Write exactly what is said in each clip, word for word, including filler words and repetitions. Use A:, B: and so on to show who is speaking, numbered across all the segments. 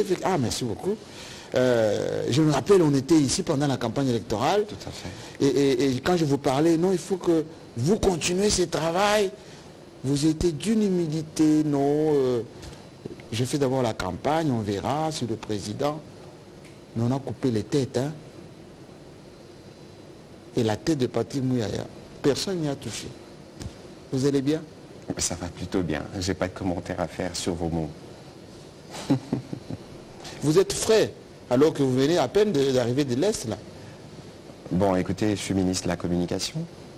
A: été fait... Ah, merci beaucoup. Euh, je me rappelle, on était ici pendant la campagne électorale.
B: Tout à fait.
A: Et, et, et quand je vous parlais, non, il faut que vous continuez ce travail. Vous étiez d'une humilité, non. Euh, je fais d'abord la campagne, on verra sur le président. Mais on a coupé les têtes, hein. Et la tête de Patrick Mouyaya, personne n'y a touché. Vous allez bien?
B: Ça va plutôt bien. Je n'ai pas de commentaire à faire sur vos mots.
A: Vous êtes frais, alors que vous venez à peine d'arriver de l'Est, là.
B: Bon, écoutez, je suis ministre de la Communication.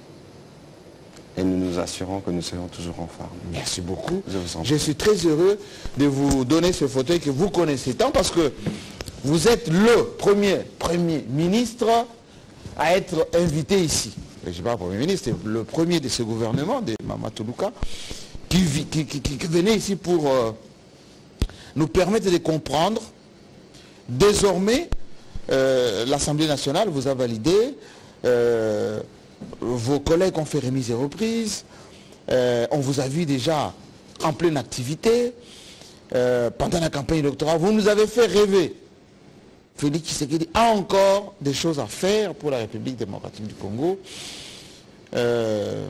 B: Et nous nous assurons que nous serons toujours en forme.
A: Merci beaucoup.
B: Je vous en prie.
A: Je suis très heureux de vous donner ce fauteuil que vous connaissez tant, parce que vous êtes le premier, premier ministre à être invité ici. Je ne suis pas Premier ministre, c'est le premier de ce gouvernement, de Mamadou Toloka, qui, qui, qui, qui venait ici pour euh, nous permettre de comprendre. Désormais, euh, l'Assemblée nationale vous a validé, euh, vos collègues ont fait remise et reprise, euh, on vous a vu déjà en pleine activité, euh, pendant la campagne électorale, vous nous avez fait rêver. Félix Tshisekedi a encore des choses à faire pour la République démocratique du Congo. Euh,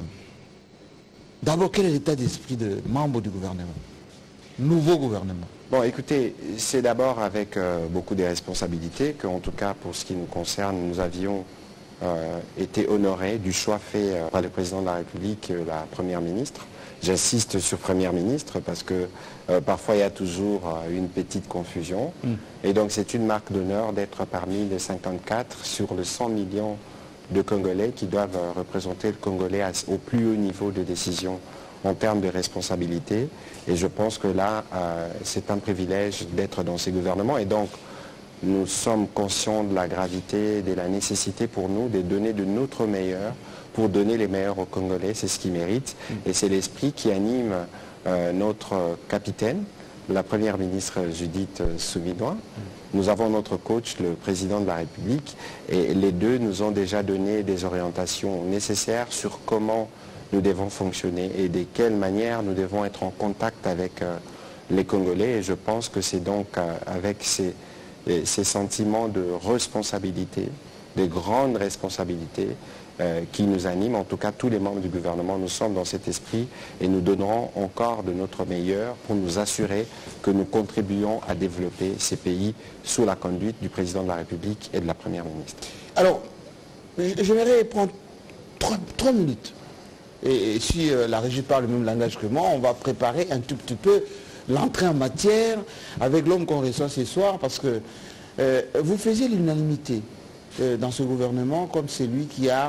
A: D'abord, quel est l'état d'esprit de membres du gouvernement? Nouveau gouvernement.
B: Bon, écoutez, c'est d'abord avec euh, beaucoup de responsabilités qu'en tout cas, pour ce qui nous concerne, nous avions euh, été honorés du choix fait euh, par le président de la République, euh, la première ministre. J'insiste sur première ministre parce que euh, parfois il y a toujours euh, une petite confusion. Mm. Et donc c'est une marque d'honneur d'être parmi les cinquante-quatre sur les cent millions de Congolais qui doivent euh, représenter le Congolais à, au plus haut niveau de décision en termes de responsabilité. Et je pense que là, euh, c'est un privilège d'être dans ces gouvernements. Et donc, nous sommes conscients de la gravité, de la nécessité pour nous de donner de notre meilleur pour donner les meilleurs aux Congolais. C'est ce qu'ils méritent. Et c'est l'esprit qui anime euh, notre capitaine, la première ministre Judith Suminwa. Nous avons notre coach, le président de la République. Et les deux nous ont déjà donné des orientations nécessaires sur comment nous devons fonctionner et de quelle manière nous devons être en contact avec euh, les Congolais. Et je pense que c'est donc euh, avec ces, ces sentiments de responsabilité, de grandes responsabilités euh, qui nous animent. En tout cas, tous les membres du gouvernement, nous sommes dans cet esprit et nous donnerons encore de notre meilleur pour nous assurer que nous contribuons à développer ces pays sous la conduite du président de la République et de la première ministre.
A: Alors, j'aimerais prendre trois, trois minutes. Et, et si euh, la régie parle le même langage que moi, on va préparer un tout petit peu l'entrée en matière avec l'homme qu'on reçoit ce soir, parce que euh, vous faisiez l'unanimité euh, dans ce gouvernement comme celui qui a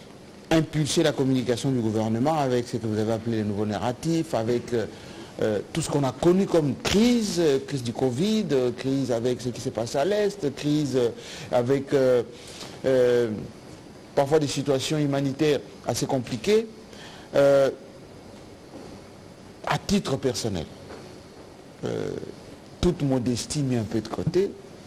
A: impulsé la communication du gouvernement avec ce que vous avez appelé les nouveaux narratifs, avec euh, euh, tout ce qu'on a connu comme crise, euh, crise du Covid, euh, crise avec ce qui s'est passé à l'Est, crise euh, avec euh, euh, parfois des situations humanitaires assez compliquées. Euh, à titre personnel, euh, toute modestie mis un peu de côté,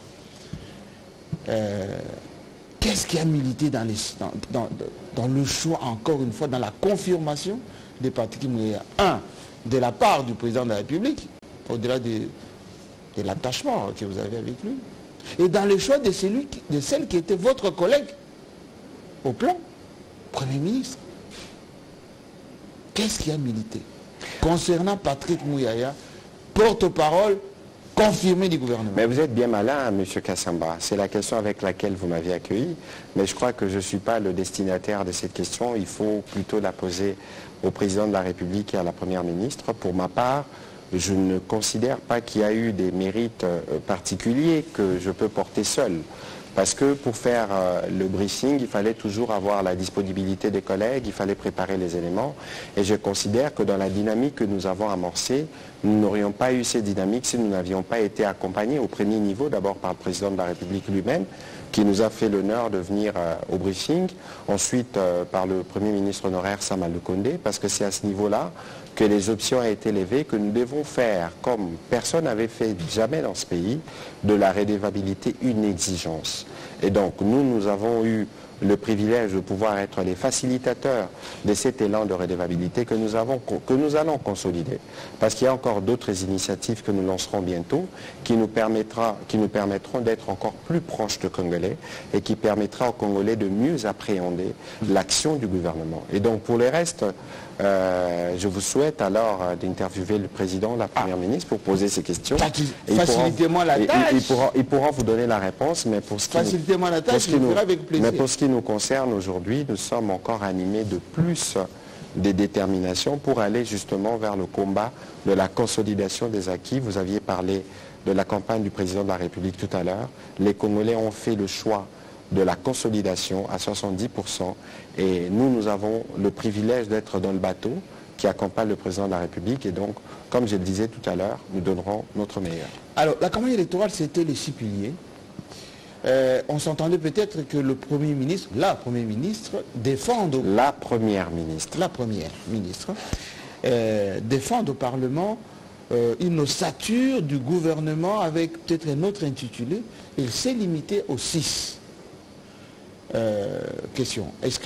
A: euh, qu'est-ce qui a milité dans, les, dans, dans, dans le choix, encore une fois, dans la confirmation des Patrick Mouyaya? Un, de la part du président de la République, au-delà de, de l'attachement que vous avez avec lui, et dans le choix de, celui, de celle qui était votre collègue au plan, Premier ministre. Qu'est-ce qui a milité concernant Patrick Mouyaya, porte-parole confirmé du gouvernement?
B: Mais vous êtes bien malin, M. Kassamba. C'est la question avec laquelle vous m'avez accueilli. Mais je crois que je ne suis pas le destinataire de cette question. Il faut plutôt la poser au président de la République et à la première ministre. Pour ma part, je ne considère pas qu'il y a eu des mérites particuliers que je peux porter seul. Parce que pour faire euh, le briefing, il fallait toujours avoir la disponibilité des collègues, il fallait préparer les éléments. Et je considère que dans la dynamique que nous avons amorcée, nous n'aurions pas eu cette dynamique si nous n'avions pas été accompagnés au premier niveau, d'abord par le président de la République lui-même, qui nous a fait l'honneur de venir euh, au briefing, ensuite euh, par le Premier ministre honoraire Sama Lukonde, parce que c'est à ce niveau-là que les options ont été levées, que nous devons faire, comme personne n'avait fait jamais dans ce pays, de la redevabilité une exigence. Et donc nous, nous avons eu le privilège de pouvoir être les facilitateurs de cet élan de redevabilité que nous, avons, que nous allons consolider. Parce qu'il y a encore d'autres initiatives que nous lancerons bientôt qui nous, permettra, qui nous permettront d'être encore plus proches de Congolais et qui permettra aux Congolais de mieux appréhender l'action du gouvernement. Et donc pour le reste, euh, je vous souhaite alors euh, d'interviewer le président, la première ah. ministre pour poser ces questions.
A: Facilitez-moi la tâche.
B: Ils pourront, ils pourront vous donner la réponse, mais pour ce qui
A: Facilitez-moi la tâche, je le ferai avec plaisir.
B: Mais pour ce qui nous concerne aujourd'hui, nous sommes encore animés de plus de détermination pour aller justement vers le combat de la consolidation des acquis. Vous aviez parlé de la campagne du président de la République tout à l'heure. Les Congolais ont fait le choix de la consolidation à soixante-dix pour cent et nous, nous avons le privilège d'être dans le bateau qui accompagne le président de la République et donc, comme je le disais tout à l'heure, nous donnerons notre meilleur.
A: Alors, la campagne électorale, c'était les six piliers. Euh, on s'entendait peut-être que le Premier ministre, la Première ministre, défende... Au...
B: La Première ministre.
A: La Première ministre, euh, défende au Parlement euh, une ossature du gouvernement avec peut-être un autre intitulé. Il s'est limité aux six. Euh, question. Est-ce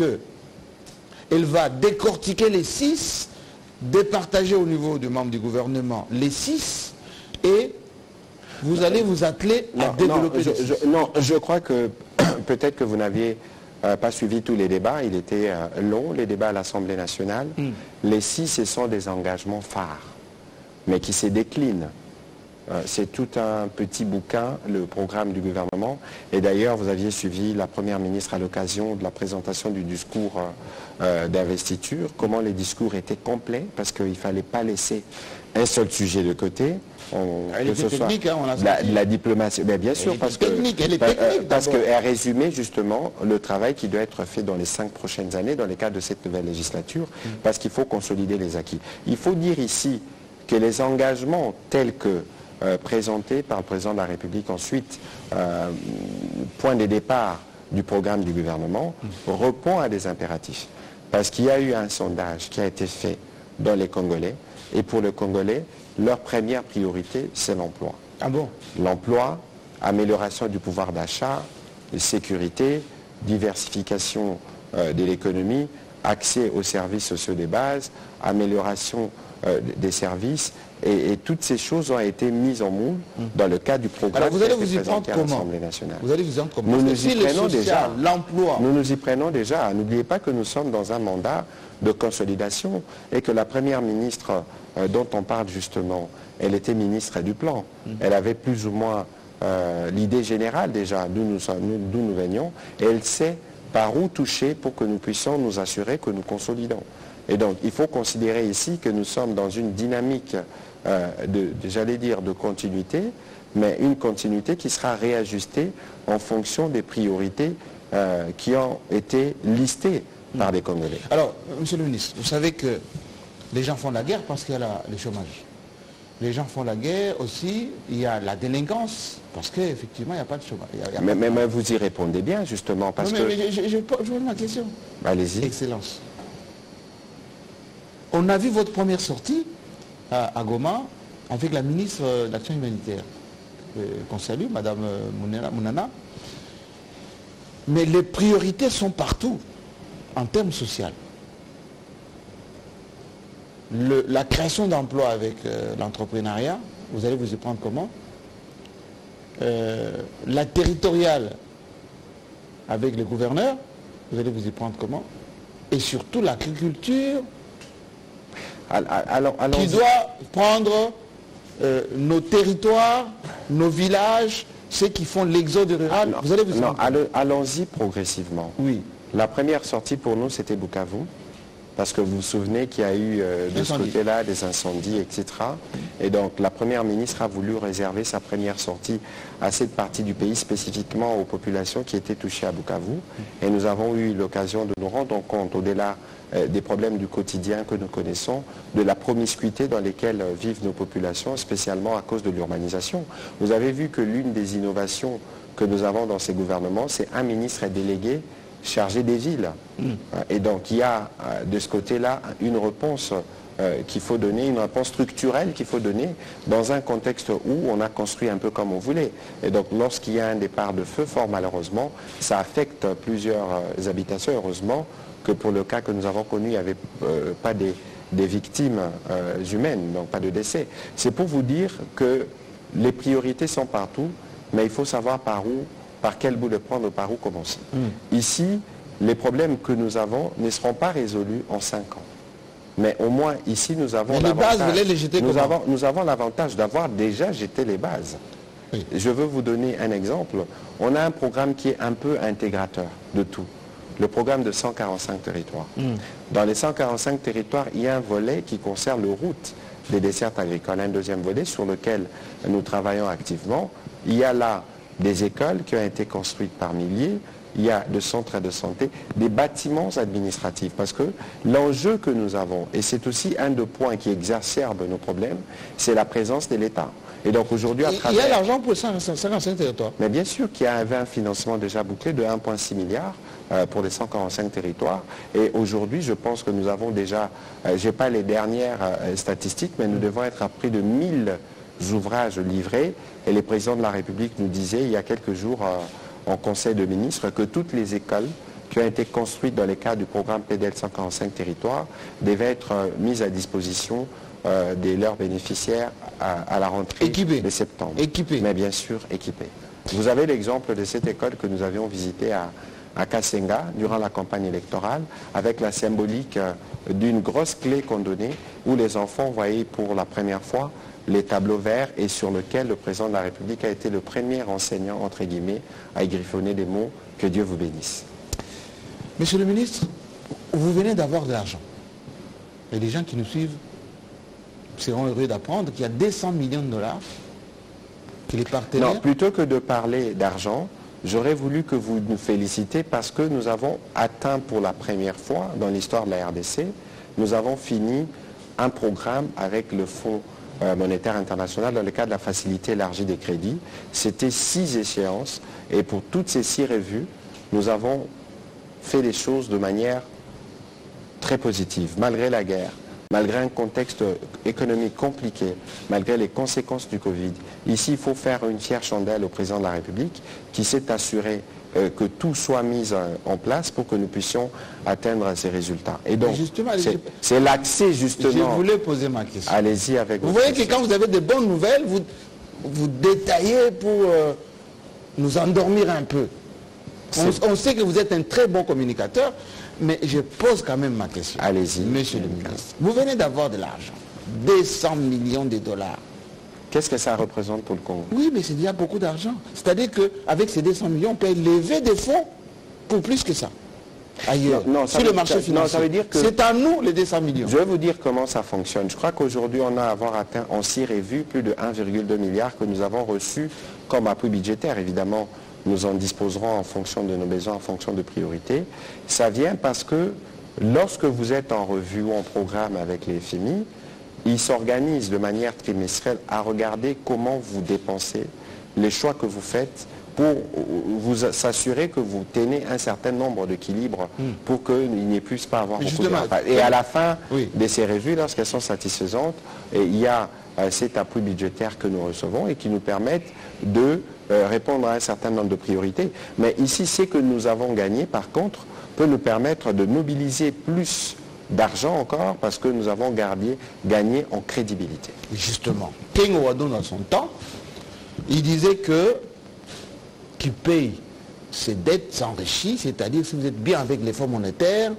A: qu'elle va décortiquer les six, départager au niveau du membre du gouvernement les six et vous allez vous atteler à
B: non,
A: développer
B: non, je, je, non, je crois que peut-être que vous n'aviez euh, pas suivi tous les débats. Il était euh, long, les débats à l'Assemblée nationale. Mm. Les six, ce sont des engagements phares, mais qui se déclinent. Euh, C'est tout un petit bouquin, le programme du gouvernement. Et d'ailleurs, vous aviez suivi la Première ministre à l'occasion de la présentation du discours euh, d'investiture, comment les discours étaient complets, parce qu'il ne fallait pas laisser un seul sujet de côté. On,
A: elle était technique, hein, on a
B: la, la diplomatie, mais bien sûr, parce
A: technique,
B: que,
A: elle est technique,
B: parce qu'elle résumait justement le travail qui doit être fait dans les cinq prochaines années, dans le cadre de cette nouvelle législature, mmh. parce qu'il faut consolider les acquis. Il faut dire ici que les engagements tels que euh, présentés par le président de la République ensuite, euh, point de départ du programme du gouvernement, mmh. répond à des impératifs. Parce qu'il y a eu un sondage qui a été fait dans les Congolais, et pour les Congolais, leur première priorité, c'est l'emploi.
A: Ah bon?
B: L'emploi, amélioration du pouvoir d'achat, sécurité, diversification euh, de l'économie, accès aux services sociaux de base, amélioration euh, des services, et, et toutes ces choses ont été mises en moule mmh. dans le cadre du programme.
A: Alors vous allez vous y prendre comment? Vous allez vous y prendre comment?
B: Nous nous y prenons déjà.
A: L'emploi.
B: Nous nous y prenons déjà. N'oubliez pas que nous sommes dans un mandat de consolidation et que la Première ministre euh, dont on parle justement, elle était ministre du plan. Mmh. Elle avait plus ou moins euh, l'idée générale déjà d'où nous, nous, nous venions et elle sait par où toucher pour que nous puissions nous assurer que nous consolidons. Et donc il faut considérer ici que nous sommes dans une dynamique euh, de, de j'allais dire, de continuité, mais une continuité qui sera réajustée en fonction des priorités euh, qui ont été listées par les Congolais.
A: Alors, monsieur le ministre, vous savez que les gens font la guerre parce qu'il y a la, le chômage. Les gens font la guerre aussi, il y a la délinquance, parce qu'effectivement, il n'y a pas de chômage. Il y a, il y a
B: mais,
A: pas
B: mais,
A: de...
B: mais vous y répondez bien, justement, parce
A: non, mais,
B: que...
A: Mais je, je, je, je pose ma question.
B: Allez-y.
A: Excellence. On a vu votre première sortie à, à Goma avec la ministre de l'Action humanitaire, euh, qu'on salue, Madame Mounana, Mounana. Mais les priorités sont partout, en termes sociaux. Le, la création d'emplois avec euh, l'entrepreneuriat, vous allez vous y prendre comment? euh, La territoriale avec les gouverneurs, vous allez vous y prendre comment? Et surtout l'agriculture
B: alors, alors,
A: qui doit prendre euh, nos territoires, nos villages, ceux qui font l'exode rural.
B: Non,
A: vous allez vous y
B: non,
A: prendre
B: allons-y progressivement.
A: Oui.
B: La première sortie pour nous, c'était Bukavu. Parce que vous vous souvenez qu'il y a eu euh, de ce côté-là des incendies, et cetera. Et donc la Première ministre a voulu réserver sa première sortie à cette partie du pays, spécifiquement aux populations qui étaient touchées à Bukavu. Et nous avons eu l'occasion de nous rendre compte, au-delà euh, des problèmes du quotidien que nous connaissons, de la promiscuité dans lesquelles euh, vivent nos populations, spécialement à cause de l'urbanisation. Vous avez vu que l'une des innovations que nous avons dans ces gouvernements, c'est un ministre délégué chargé des villes. Mmh. Et donc il y a de ce côté-là une réponse euh, qu'il faut donner, une réponse structurelle qu'il faut donner dans un contexte où on a construit un peu comme on voulait. Et donc lorsqu'il y a un départ de feu, fort malheureusement, ça affecte plusieurs euh, habitations. Heureusement que pour le cas que nous avons connu, il n'y avait euh, pas des, des victimes euh, humaines, donc pas de décès. C'est pour vous dire que les priorités sont partout, mais il faut savoir par où, par quel bout de prendre, par où commencer. Mm. Ici, les problèmes que nous avons ne seront pas résolus en cinq ans. Mais au moins ici, nous avons l'avantage nous avons l'avantage d'avoir déjà jeté les bases. Oui. Je veux vous donner un exemple. On a un programme qui est un peu intégrateur de tout. Le programme de cent quarante-cinq territoires. Mm. Dans les cent quarante-cinq territoires, il y a un volet qui concerne le route des dessertes agricoles. Un deuxième volet sur lequel nous travaillons activement. Il y a là des écoles qui ont été construites par milliers. Il y a des centres de santé, des bâtiments administratifs. Parce que l'enjeu que nous avons, et c'est aussi un des points qui exacerbe nos problèmes, c'est la présence de l'État. Et donc aujourd'hui, à travers...
A: Il y a l'argent pour cent quarante-cinq territoires.
B: Mais bien sûr qu'il y a un financement déjà bouclé de un virgule six milliard euh, pour les cent quarante-cinq territoires. Et aujourd'hui, je pense que nous avons déjà, euh, je n'ai pas les dernières euh, statistiques, mais nous devons être à près de mille ouvrages livrés. Et les présidents de la République nous disaient il y a quelques jours... Euh, en Conseil de ministres, que toutes les écoles qui ont été construites dans le cadre du programme P D L cent quarante-cinq territoires devaient être euh, mises à disposition euh, de leurs bénéficiaires à, à la rentrée
A: équipé.
B: de septembre.
A: Équipés.
B: Mais bien sûr, équipées. Vous avez l'exemple de cette école que nous avions visitée à, à Kasenga durant la campagne électorale, avec la symbolique euh, d'une grosse clé qu'on donnait, où les enfants voyaient pour la première fois les tableaux verts et sur lequel le président de la République a été le premier enseignant, entre guillemets, à y griffonner des mots « Que Dieu vous bénisse ».
A: Monsieur le ministre, vous venez d'avoir de l'argent. Et les gens qui nous suivent seront heureux d'apprendre qu'il y a deux cents millions de dollars que les partenaires...
B: Non, plutôt que de parler d'argent, j'aurais voulu que vous nous félicitiez parce que nous avons atteint pour la première fois dans l'histoire de la R D C, nous avons fini un programme avec le Fonds monétaire international dans le cadre de la facilité élargie des crédits. C'était six échéances et pour toutes ces six revues, nous avons fait les choses de manière très positive, malgré la guerre, malgré un contexte économique compliqué, malgré les conséquences du Covid. Ici, il faut faire une fière chandelle au président de la République qui s'est assuré Euh, que tout soit mis euh, en place pour que nous puissions atteindre ces résultats. Et donc, c'est l'accès justement...
A: Je voulais poser ma question.
B: Allez-y avec
A: vous. Vous voyez question. Que quand vous avez de bonnes nouvelles, vous, vous détaillez pour euh, nous endormir un peu. On, on sait que vous êtes un très bon communicateur, mais je pose quand même ma question.
B: Allez-y.
A: Monsieur le ministre, vous venez d'avoir de l'argent, deux cents millions de dollars.
B: Qu'est-ce que ça représente pour le Congo?
A: Oui, mais c'est déjà beaucoup d'argent. C'est-à-dire qu'avec ces deux cents millions, on peut lever des fonds pour plus que ça. Ailleurs,
B: non, non,
A: sur le marché financier.
B: Non, ça veut dire que...
A: C'est à nous les deux cents millions.
B: Je vais vous dire comment ça fonctionne. Je crois qu'aujourd'hui, on a avoir atteint en six revues plus de un virgule deux milliard que nous avons reçus comme appui budgétaire. Évidemment, nous en disposerons en fonction de nos besoins, en fonction de priorités. Ça vient parce que lorsque vous êtes en revue ou en programme avec les F M I, ils s'organisent de manière trimestrielle à regarder comment vous dépensez, les choix que vous faites pour vous s'assurer que vous tenez un certain nombre d'équilibres mm. pour qu'il n'y puisse pas avoir beaucoup de... Et à la fin oui. de ces revues, lorsqu'elles sont satisfaisantes, et il y a euh, cet appui budgétaire que nous recevons et qui nous permettent de euh, répondre à un certain nombre de priorités. Mais ici, ce que nous avons gagné, par contre, peut nous permettre de mobiliser plus d'argent encore parce que nous avons gardé, gagné en crédibilité.
A: Justement, King Ouadon dans son temps, il disait que qui paye ses dettes s'enrichit, c'est-à-dire si vous êtes bien avec les fonds monétaires,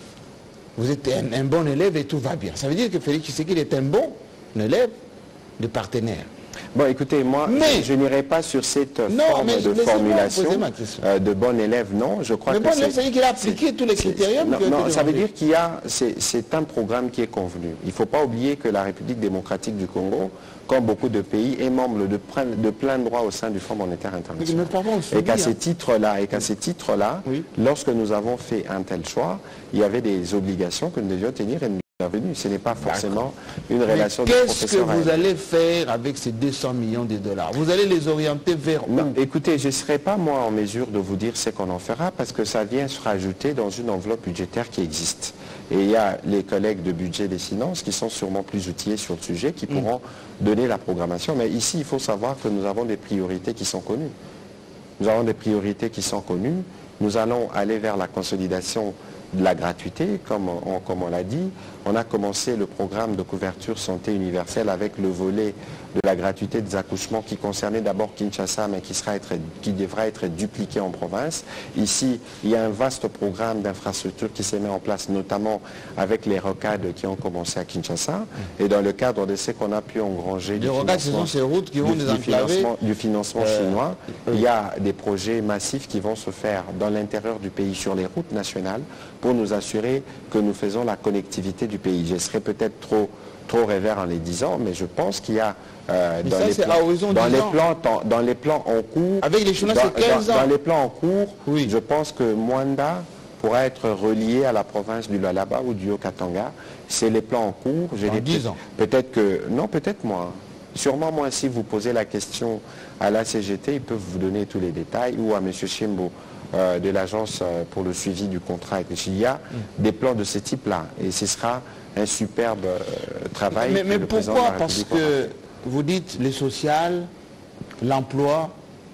A: vous êtes un, un bon élève et tout va bien. Ça veut dire que Félix Tshisekedi est un bon élève de partenaire.
B: Bon, écoutez, moi, mais, je, je n'irai pas sur cette non, forme de formulation euh, de bon élève, non. Je crois
A: mais
B: que
A: bon élève, ça veut dire qu'il a appliqué tous les critères.
B: Non, non ça veut dire qu'il y a, c'est un programme qui est convenu. Il ne faut pas oublier que la République démocratique du Congo, comme beaucoup de pays, est membre de plein, de plein droit au sein du Fonds monétaire international. Et qu'à ces titres-là, et qu'à ces titres-là, oui. lorsque nous avons fait un tel choix, il y avait des obligations que nous devions tenir et nous intervenu. Ce n'est pas forcément une relation de
A: Qu'est-ce que
B: professionnel.
A: vous allez faire avec ces deux cents millions de dollars? Vous allez les orienter vers où?
B: Non, écoutez, je ne serai pas moi en mesure de vous dire ce qu'on en fera parce que ça vient se rajouter dans une enveloppe budgétaire qui existe. Et il y a les collègues de budget des finances qui sont sûrement plus outillés sur le sujet, qui pourront mmh. donner la programmation. Mais ici, il faut savoir que nous avons des priorités qui sont connues. Nous avons des priorités qui sont connues. Nous allons aller vers la consolidation de la gratuité, comme on, comme on l'a dit. On a commencé le programme de couverture santé universelle avec le volet de la gratuité des accouchements qui concernait d'abord Kinshasa, mais qui, sera être, qui devra être dupliqué en province. Ici, il y a un vaste programme d'infrastructures qui s'est mis en place, notamment avec les rocades qui ont commencé à Kinshasa. Et dans le cadre de ce qu'on a pu engranger
A: les rocades, ce sont ces routes qui vont
B: du,
A: désenclaver.
B: Du financement, du financement euh, chinois, euh, il y a des projets massifs qui vont se faire dans l'intérieur du pays sur les routes nationales pour nous assurer que nous faisons la connectivité du pays. Je serais peut-être trop, trop rêveur en les disant, mais je pense qu'il y a euh, dans,
A: ça,
B: les plans, dans, les plans, dans, dans les plans en cours,
A: avec les Chinois, c'est quinze
B: dans,
A: ans.
B: dans les plans en cours,
A: oui.
B: je pense que Mwanda pourra être relié à la province du Lualaba ou du Haut-Katanga. C'est les plans en cours.
A: Dans dix ans.
B: Peut-être que, non, peut-être moins. Sûrement, moi, si vous posez la question à la C G T, ils peuvent vous donner tous les détails, ou à M. Chimbo euh, de l'agence euh, pour le suivi du contrat avec le Chili. Il y a mm. des plans de ce type-là, et ce sera un superbe euh, travail.
A: Mais, mais
B: le
A: pourquoi? Parce que vous dites les sociales, l'emploi,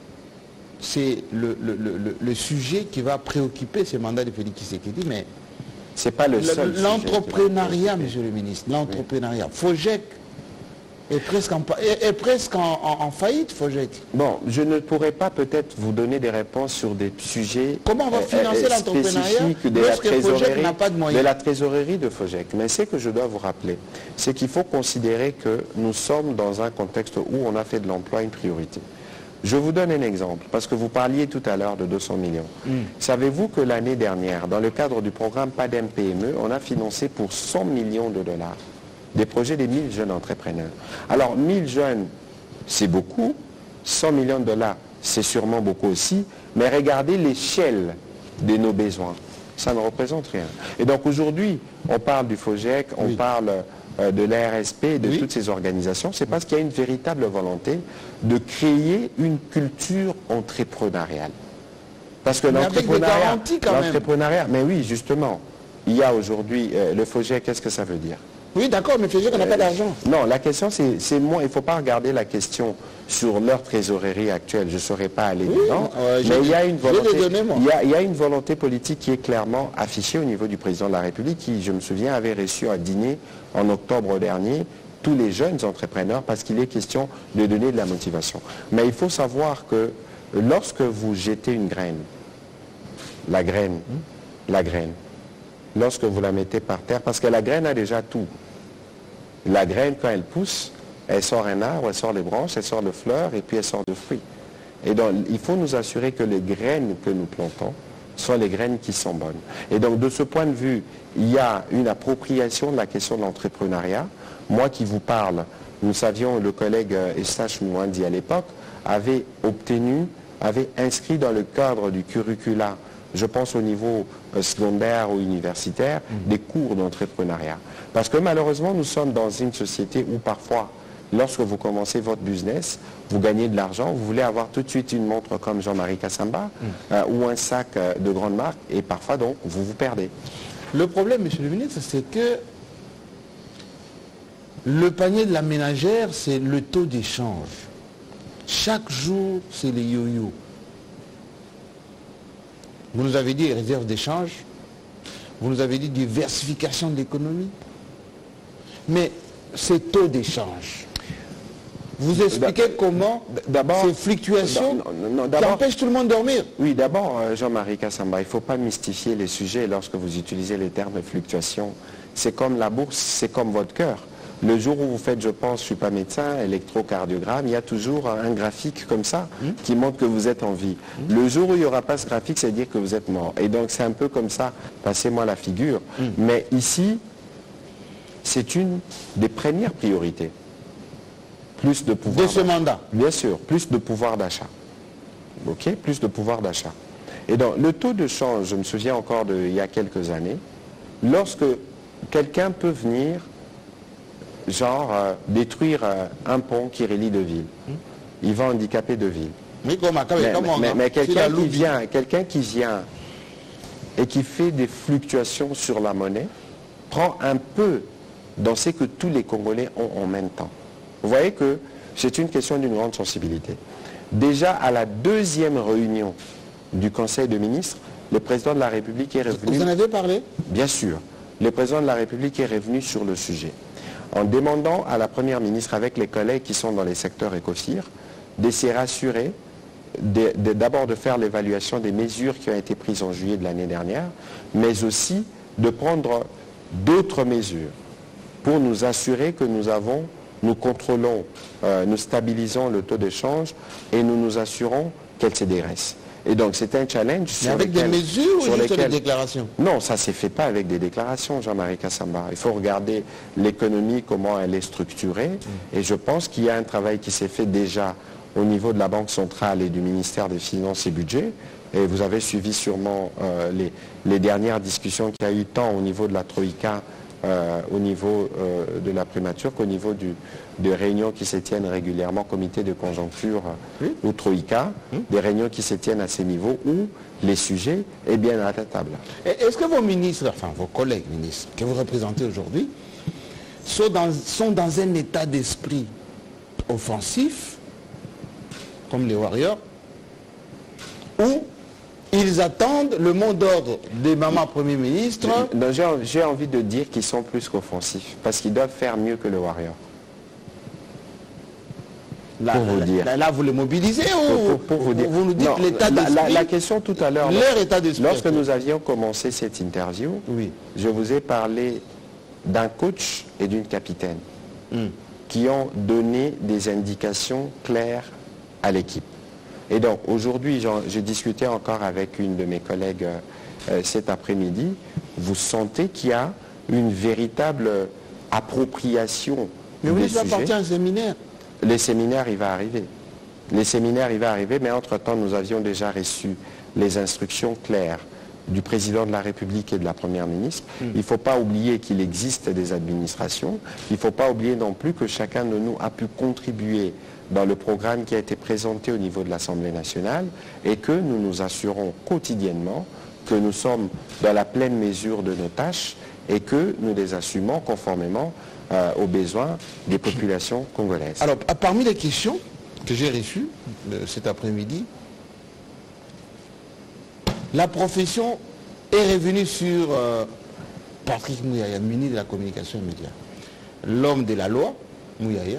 A: c'est le, le, le, le sujet qui va préoccuper ce mandat de Félix Tshisekedi, mais
B: c'est pas le seul.
A: L'entrepreneuriat, monsieur le ministre, l'entrepreneuriat. Oui. Fogec est presque en, est, est presque en, en, en faillite, Fogec.
B: Bon, je ne pourrais pas peut-être vous donner des réponses sur des sujets.
A: Comment on va financer
B: euh,
A: l'entrepreneuriat
B: de la trésorerie
A: n'a pas de moyens.
B: De la trésorerie de Fogec. Mais ce que je dois vous rappeler, c'est qu'il faut considérer que nous sommes dans un contexte où on a fait de l'emploi une priorité. Je vous donne un exemple, parce que vous parliez tout à l'heure de deux cents millions. Mm. Savez-vous que l'année dernière, dans le cadre du programme P A D E M P M E, on a financé pour cent millions de dollars des projets des mille jeunes entrepreneurs. Alors, mille jeunes, c'est beaucoup. cent millions de dollars, c'est sûrement beaucoup aussi. Mais regardez l'échelle de nos besoins. Ça ne représente rien. Et donc, aujourd'hui, on parle du FOGEC, on oui. parle euh, de l'A R S P, de oui. toutes ces organisations. C'est parce qu'il y a une véritable volonté de créer une culture entrepreneuriale. Parce que l'entrepreneuriat... l'entrepreneuriat, mais oui, justement, il y a aujourd'hui euh, le FOGEC, qu'est-ce que ça veut dire?
A: Oui, d'accord, mais FOGEC, on n'a pas d'argent.
B: Non, la question, c'est moi, il ne faut pas regarder la question sur leur trésorerie actuelle. Je ne saurais pas aller
A: oui,
B: dedans.
A: Euh,
B: mais il y, a une volonté,
A: donner,
B: il, y a, il y a une volonté politique qui est clairement affichée au niveau du président de la République, qui, je me souviens, avait reçu un dîner en octobre dernier tous les jeunes entrepreneurs parce qu'il est question de donner de la motivation. Mais il faut savoir que lorsque vous jetez une graine, la graine, la graine, lorsque vous la mettez par terre, parce que la graine a déjà tout. La graine, quand elle pousse, elle sort un arbre, elle sort les branches, elle sort de fleurs et puis elle sort de fruits. Et donc, il faut nous assurer que les graines que nous plantons soient les graines qui sont bonnes. Et donc, de ce point de vue, il y a une appropriation de la question de l'entrepreneuriat. Moi qui vous parle, nous savions, le collègue Eustache Mouandi à l'époque avait obtenu, avait inscrit dans le cadre du curricula, je pense au niveau euh, secondaire ou universitaire, mmh. des cours d'entrepreneuriat. Parce que malheureusement, nous sommes dans une société où parfois, lorsque vous commencez votre business, vous gagnez de l'argent, vous voulez avoir tout de suite une montre comme Jean-Marie Kassamba mmh. euh, ou un sac euh, de grande marque, et parfois donc, vous vous perdez.
A: Le problème, monsieur le ministre, c'est que le panier de la ménagère, c'est le taux d'échange. Chaque jour, c'est les yo-yo. Vous nous avez dit réserve d'échange, vous nous avez dit diversification de l'économie, mais ces taux d'échange, vous expliquez comment ces fluctuations qui empêchent tout le monde de dormir?
B: Oui, d'abord, Jean-Marie Kassamba, il ne faut pas mystifier les sujets lorsque vous utilisez les termes fluctuation. C'est comme la bourse, c'est comme votre cœur. Le jour où vous faites, je pense, je ne suis pas médecin, électrocardiogramme, il y a toujours un graphique comme ça mmh. qui montre que vous êtes en vie. Mmh. Le jour où il n'y aura pas ce graphique, c'est dire que vous êtes mort. Et donc c'est un peu comme ça, passez-moi la figure. Mmh. Mais ici, c'est une des premières priorités. Plus de pouvoir
A: de ce mandat.
B: Bien sûr, plus de pouvoir d'achat. Ok, plus de pouvoir d'achat. Et donc le taux de change, je me souviens encore d'il y a quelques années, lorsque quelqu'un peut venir, genre, euh, détruire euh, un pont qui relie deux villes. Il va handicaper deux villes.
A: Mais, comment,
B: mais,
A: comment,
B: mais,
A: hein?
B: mais quelqu'un qui vient, quelqu'un qui vient et qui fait des fluctuations sur la monnaie, prend un peu dans ce que tous les Congolais ont en même temps. Vous voyez que c'est une question d'une grande sensibilité. Déjà à la deuxième réunion du Conseil de ministres, le président de la République est revenu...
A: Vous en avez parlé?
B: Bien sûr. Le président de la République est revenu sur le sujet, en demandant à la Première ministre, avec les collègues qui sont dans les secteurs ECOFIR, de se rassurer, d'abord de, de faire l'évaluation des mesures qui ont été prises en juillet de l'année dernière, mais aussi de prendre d'autres mesures pour nous assurer que nous avons, nous contrôlons, euh, nous stabilisons le taux d'échange et nous nous assurons qu'elle se dégraisse. Et donc c'est un challenge.
A: Mais avec lesquels, des mesures ou juste des déclarations?
B: Non, ça ne s'est fait pas avec des déclarations, Jean-Marie Kassamba. Il faut regarder l'économie, comment elle est structurée. Mm. Et je pense qu'il y a un travail qui s'est fait déjà au niveau de la Banque centrale et du ministère des Finances et Budget. Et vous avez suivi sûrement euh, les, les dernières discussions qu'il y a eu tant au niveau de la Troïka, euh, au niveau euh, de la primature qu'au niveau du, de réunions qui se tiennent régulièrement, comité de conjoncture oui. ou Troïka, oui. des réunions qui se tiennent à ces niveaux où les sujets est bien à la table.
A: Est-ce que vos ministres, enfin vos collègues ministres que vous représentez aujourd'hui, sont dans, sont dans un état d'esprit offensif, comme les Warriors, ou ils attendent le mot d'ordre des mamans premiers ministres?
B: J'ai envie de dire qu'ils sont plus qu'offensifs, parce qu'ils doivent faire mieux que le Warrior.
A: Là, pour vous là, dire. Là, là, vous les mobilisez ou
B: pour, pour vous, dire.
A: vous nous dites l'état d'esprit?
B: La, la question tout à l'heure,
A: leur état d'esprit.
B: Lorsque nous avions commencé cette interview, oui. je vous ai parlé d'un coach et d'une capitaine mm. qui ont donné des indications claires à l'équipe. Et donc aujourd'hui, j'ai discuté encore avec une de mes collègues euh, cet après-midi. Vous sentez qu'il y a une véritable appropriation.
A: Mais vous n'êtes pas parti à un séminaire?
B: Les séminaires, il va arriver. Les séminaires, il va arriver, mais entre-temps, nous avions déjà reçu les instructions claires du président de la République et de la Première ministre. Mm. Il ne faut pas oublier qu'il existe des administrations. Il ne faut pas oublier non plus que chacun de nous a pu contribuer dans le programme qui a été présenté au niveau de l'Assemblée nationale et que nous nous assurons quotidiennement que nous sommes dans la pleine mesure de nos tâches et que nous les assumons conformément euh, aux besoins des populations congolaises.
A: Alors, parmi les questions que j'ai reçues euh, cet après-midi, la profession est revenue sur euh, Patrick Mouyaya, ministre de la Communication et Médias. L'homme de la loi, Mouyaya,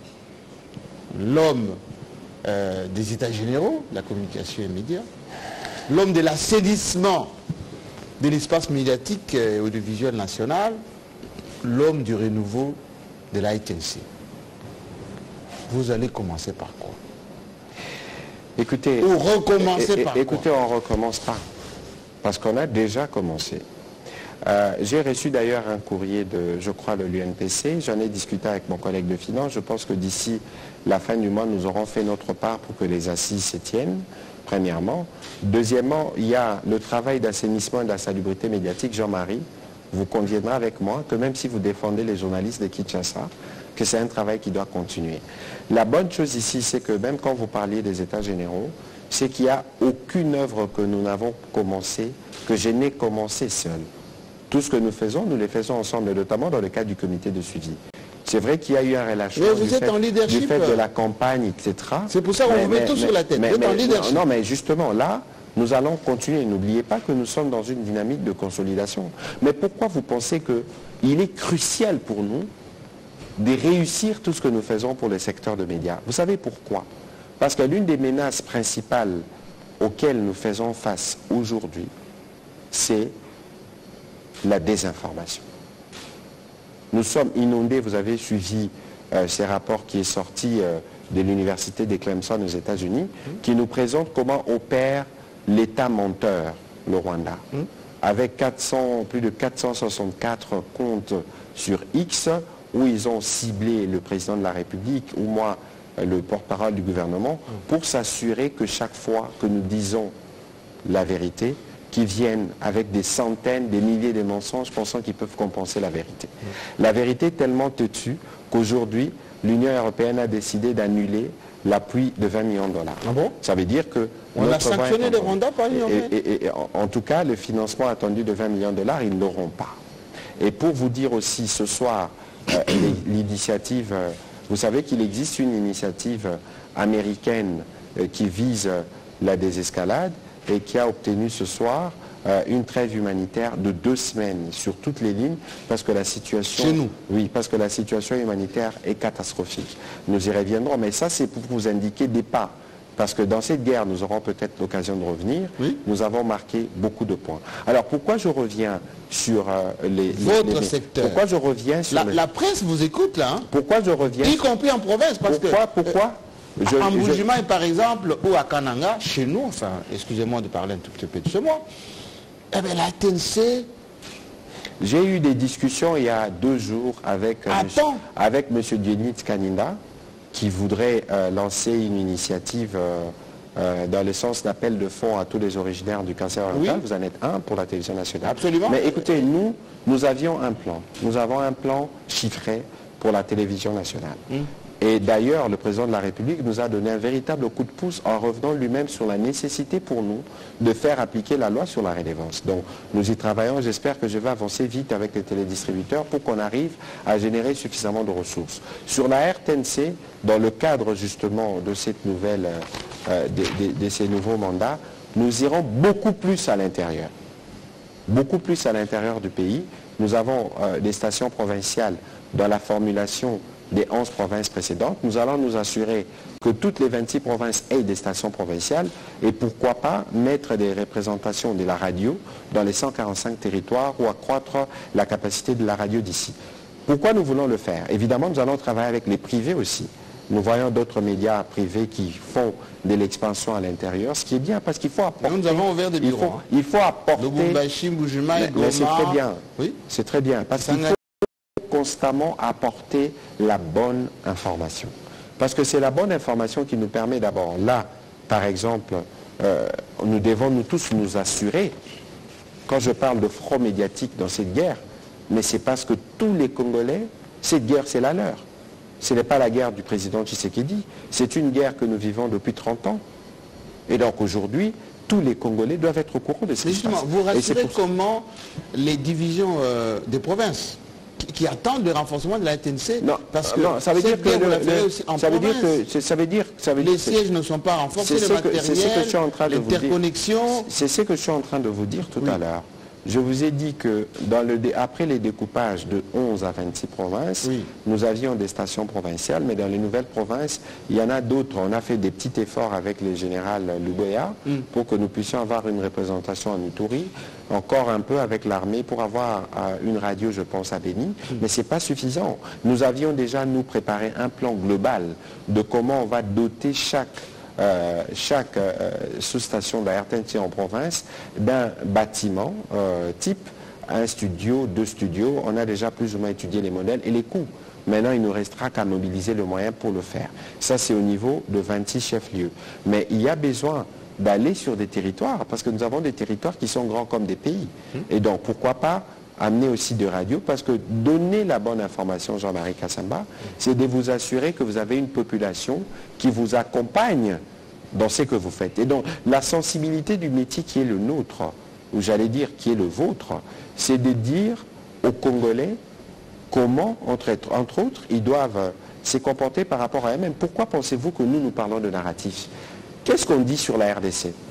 A: l'homme euh, des États généraux, de la communication et médias, l'homme de l'assainissement de l'espace médiatique et audiovisuel national, l'homme du renouveau de la I T N C. Vous allez commencer par quoi?
B: Écoutez,
A: Ou recommencer
B: é, é,
A: par
B: écoutez,
A: quoi?
B: on ne recommence pas, parce qu'on a déjà commencé. Euh, J'ai reçu d'ailleurs un courrier de, je crois, de l'U N P C. J'en ai discuté avec mon collègue de finance. Je pense que d'ici la fin du mois, nous aurons fait notre part pour que les assises se tiennent, premièrement. Deuxièmement, il y a le travail d'assainissement et de la salubrité médiatique. Jean-Marie, vous conviendrez avec moi que même si vous défendez les journalistes de Kinshasa, que c'est un travail qui doit continuer. La bonne chose ici, c'est que même quand vous parliez des États généraux, c'est qu'il n'y a aucune œuvre que nous n'avons commencé, que je n'ai commencé seul. Tout ce que nous faisons, nous les faisons ensemble, notamment dans le cadre du comité de suivi. C'est vrai qu'il y a eu un relâchement
A: vous
B: du,
A: êtes
B: fait,
A: en leadership.
B: du fait de la campagne, et cetera.
A: C'est pour ça qu'on vous met tout mais, sur la tête.
B: Mais,
A: vous êtes
B: mais,
A: en leadership.
B: Non, mais justement, là, nous allons continuer. N'oubliez pas que nous sommes dans une dynamique de consolidation. Mais pourquoi vous pensez qu'il est crucial pour nous de réussir tout ce que nous faisons pour le secteur de médias? Vous savez pourquoi? Parce que l'une des menaces principales auxquelles nous faisons face aujourd'hui, c'est la désinformation. Nous sommes inondés, vous avez suivi euh, ces rapports qui est sorti euh, de l'université de Clemson aux États-Unis, mmh. qui nous présente comment opère l'État menteur, le Rwanda, mmh. avec quatre cents, plus de quatre cent soixante-quatre comptes sur X, où ils ont ciblé le président de la République, ou moi, le porte-parole du gouvernement, mmh. pour s'assurer que chaque fois que nous disons la vérité, qui viennent avec des centaines, des milliers de mensonges pensant qu'ils peuvent compenser la vérité. La vérité est tellement têtue qu'aujourd'hui, l'Union européenne a décidé d'annuler l'appui de vingt millions de dollars.
A: Ah bon?
B: Ça veut dire que...
A: On a sanctionné des Rwandais par l'Union européenne.
B: Et, et, et en, en tout cas, le financement attendu de vingt millions de dollars, ils ne l'auront pas. Et pour vous dire aussi, ce soir, euh, l'initiative... Euh, vous savez qu'il existe une initiative euh, américaine euh, qui vise euh, la désescalade et qui a obtenu ce soir euh, une trêve humanitaire de deux semaines sur toutes les lignes parce que la situation...
A: Chez nous?
B: Oui, parce que la situation humanitaire est catastrophique. Nous y reviendrons, mais ça c'est pour vous indiquer des pas. Parce que dans cette guerre, nous aurons peut-être l'occasion de revenir. Oui. Nous avons marqué beaucoup de points. Alors pourquoi je reviens sur euh, les...
A: Votre
B: les, les,
A: secteur.
B: Pourquoi je reviens sur...
A: La,
B: les...
A: la presse vous écoute là. Hein?
B: Pourquoi je reviens...
A: Y compris en province. Parce
B: pourquoi
A: que,
B: Pourquoi
A: euh,
B: je,
A: En Mbuji-Mayi,
B: je...
A: par exemple, ou à Kananga, chez nous, enfin, excusez-moi de parler un tout petit peu de ce mot, eh bien la T N C...
B: J'ai eu des discussions il y a deux jours avec euh, monsieur, avec monsieur Dionit Kaninda, qui voudrait euh, lancer une initiative euh, euh, dans le sens d'appel de fonds à tous les originaires du cancer oriental. Oui. Vous en êtes un pour la télévision nationale.
A: Absolument.
B: Mais écoutez, nous, nous avions un plan. Nous avons un plan chiffré pour la télévision nationale. Mmh. Et d'ailleurs, le président de la République nous a donné un véritable coup de pouce en revenant lui-même sur la nécessité pour nous de faire appliquer la loi sur la redevance. Donc nous y travaillons, j'espère que je vais avancer vite avec les télédistributeurs pour qu'on arrive à générer suffisamment de ressources. Sur la R T N C, dans le cadre justement de cette nouvelle, euh, de, de, de ces nouveaux mandats, nous irons beaucoup plus à l'intérieur. Beaucoup plus à l'intérieur du pays. Nous avons euh, des stations provinciales dans la formulation des onze provinces précédentes. Nous allons nous assurer que toutes les vingt-six provinces aient des stations provinciales et pourquoi pas mettre des représentations de la radio dans les cent quarante-cinq territoires ou accroître la capacité de la radio d'ici. Pourquoi nous voulons le faire? Évidemment, nous allons travailler avec les privés aussi. Nous voyons d'autres médias privés qui font de l'expansion à l'intérieur, ce qui est bien parce qu'il faut apporter...
A: Nous avons ouvert des bureaux.
B: Il faut, hein. il faut apporter...
A: Lubumbashi, Mbuji-Mayi, Goma...
B: Mais c'est très bien.
A: Oui.
B: C'est très bien parce qu'il faut constamment apporter la bonne information. Parce que c'est la bonne information qui nous permet d'abord, là, par exemple, euh, nous devons nous tous nous assurer, quand je parle de front médiatique dans cette guerre, mais c'est parce que tous les Congolais, cette guerre c'est la leur. Ce n'est pas la guerre du président Tshisekedi, c'est une guerre que nous vivons depuis trente ans. Et donc aujourd'hui, tous les Congolais doivent être au courant de ce qui se passe.
A: Vous rassurez comment les divisions euh, des provinces qui attendent le renforcement de la T N C,
B: non,
A: parce que
B: non, ça veut dire que
A: le,
B: le,
A: aussi en
B: ça veut dire
A: province.
B: que ça veut dire ça veut
A: les
B: dire
A: sièges ne sont pas renforcés, le matériel, l'interconnexion.
B: C'est ce que je suis en train de vous dire tout oui. à l'heure. Je vous ai dit que dans le, après les découpages de onze à vingt-six provinces, oui. nous avions des stations provinciales, mais dans les nouvelles provinces, il y en a d'autres. On a fait des petits efforts avec le général Luboya mm. pour que nous puissions avoir une représentation en Ituri, encore un peu avec l'armée pour avoir euh, une radio, je pense, à Béni, mm. mais ce n'est pas suffisant. Nous avions déjà, nous, préparé un plan global de comment on va doter chaque Euh, chaque euh, sous-station de la R T N C en province d'un bâtiment euh, type, un studio, deux studios. On a déjà plus ou moins étudié les modèles et les coûts. Maintenant, il ne nous restera qu'à mobiliser le moyen pour le faire. Ça, c'est au niveau de vingt-six chefs-lieux. Mais il y a besoin d'aller sur des territoires, parce que nous avons des territoires qui sont grands comme des pays. Et donc, pourquoi pas amener aussi de radio, parce que donner la bonne information, Jean-Marie Kassamba, c'est de vous assurer que vous avez une population qui vous accompagne dans ce que vous faites. Et donc, la sensibilité du métier qui est le nôtre, ou j'allais dire qui est le vôtre, c'est de dire aux Congolais comment, entre, entre autres, ils doivent se comporter par rapport à eux-mêmes. Pourquoi pensez-vous que nous, nous parlons de narratif? Qu'est-ce qu'on dit sur la R D C?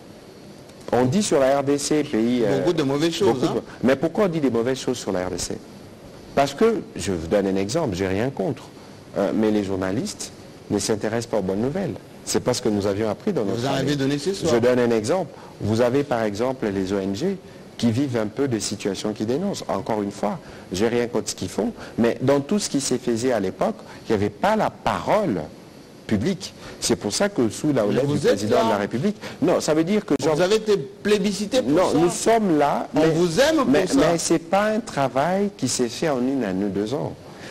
B: On dit sur la R D C, pays...
A: Beaucoup euh, de mauvaises choses. Hein?
B: De... Mais pourquoi on dit des mauvaises choses sur la R D C? Parce que, je vous donne un exemple, j'ai rien contre, euh, mais les journalistes ne s'intéressent pas aux bonnes nouvelles. C'est pas ce que nous avions appris dans notre...
A: Vous en avez donné ce soir.
B: Je donne un exemple. Vous avez par exemple les O N G qui vivent un peu des situations qui dénoncent. Encore une fois, j'ai rien contre ce qu'ils font, mais dans tout ce qui s'est fait à l'époque, il n'y avait pas la parole public. C'est pour ça que sous la houlette du président là. de la République, non, ça veut dire que...
A: Genre, vous avez été plébiscité pour
B: non,
A: ça.
B: Non, nous sommes là.
A: On
B: mais,
A: vous aime pour
B: mais,
A: ça.
B: Mais ce n'est pas un travail qui s'est fait en une à deux ans.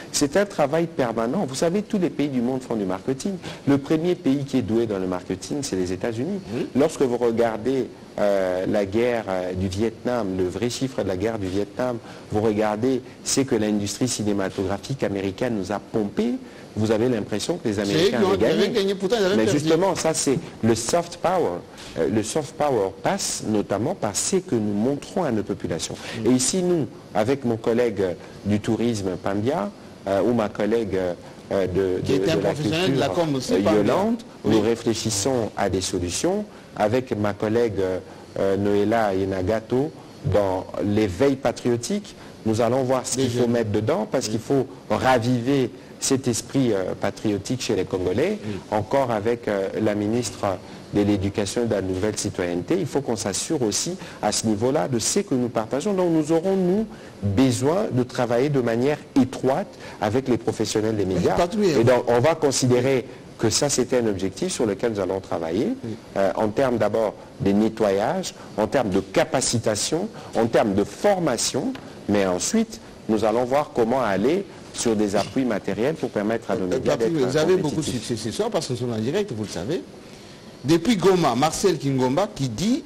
B: C'est un travail permanent. Vous savez, tous les pays du monde font du marketing. Le premier pays qui est doué dans le marketing, c'est les États-Unis. Mmh. Lorsque vous regardez euh, la guerre euh, du Vietnam, le vrai chiffre de la guerre du Vietnam, vous regardez, c'est que l'industrie cinématographique américaine nous a pompé. Vous avez l'impression que les Américains avaient gagné. gagné pourtant, Mais justement, ça c'est le soft power. Euh, le soft power passe notamment par ce que nous montrons à nos populations. Mmh. Et ici, nous, avec mon collègue du tourisme, Pambia, euh, ou ma collègue euh, de,
A: Qui
B: de,
A: était un
B: de la
A: professionnel
B: culture,
A: de la com aussi,
B: euh, Yolande,
A: oui.
B: nous réfléchissons à des solutions. Avec ma collègue euh, Noëlla Yenagato, dans l'éveil patriotique, nous allons voir ce qu'il faut mettre dedans, parce oui. qu'il faut raviver cet esprit euh, patriotique chez les Congolais, oui. encore avec euh, la ministre de l'Éducation et de la Nouvelle Citoyenneté. Il faut qu'on s'assure aussi à ce niveau-là de ce que nous partageons. Donc nous aurons, nous, besoin de travailler de manière étroite avec les professionnels des médias. Et donc on va considérer que ça, c'était un objectif sur lequel nous allons travailler, oui. euh, en termes d'abord de nettoyage, en termes de capacitation, en termes de formation, mais ensuite, nous allons voir comment aller sur des appuis matériels pour permettre à nos médias d'être
A: Vous avez beaucoup de succès ce soir parce que nous sommes en direct, vous le savez. Depuis Goma, Marcel Kingomba qui dit,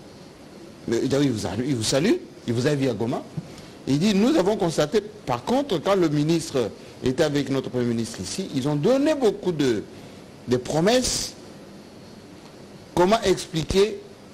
A: il vous, il vous salue, il vous a vu à Goma, il dit, nous avons constaté, par contre, quand le ministre était avec notre Premier ministre ici, ils ont donné beaucoup de, de promesses. Comment expliquer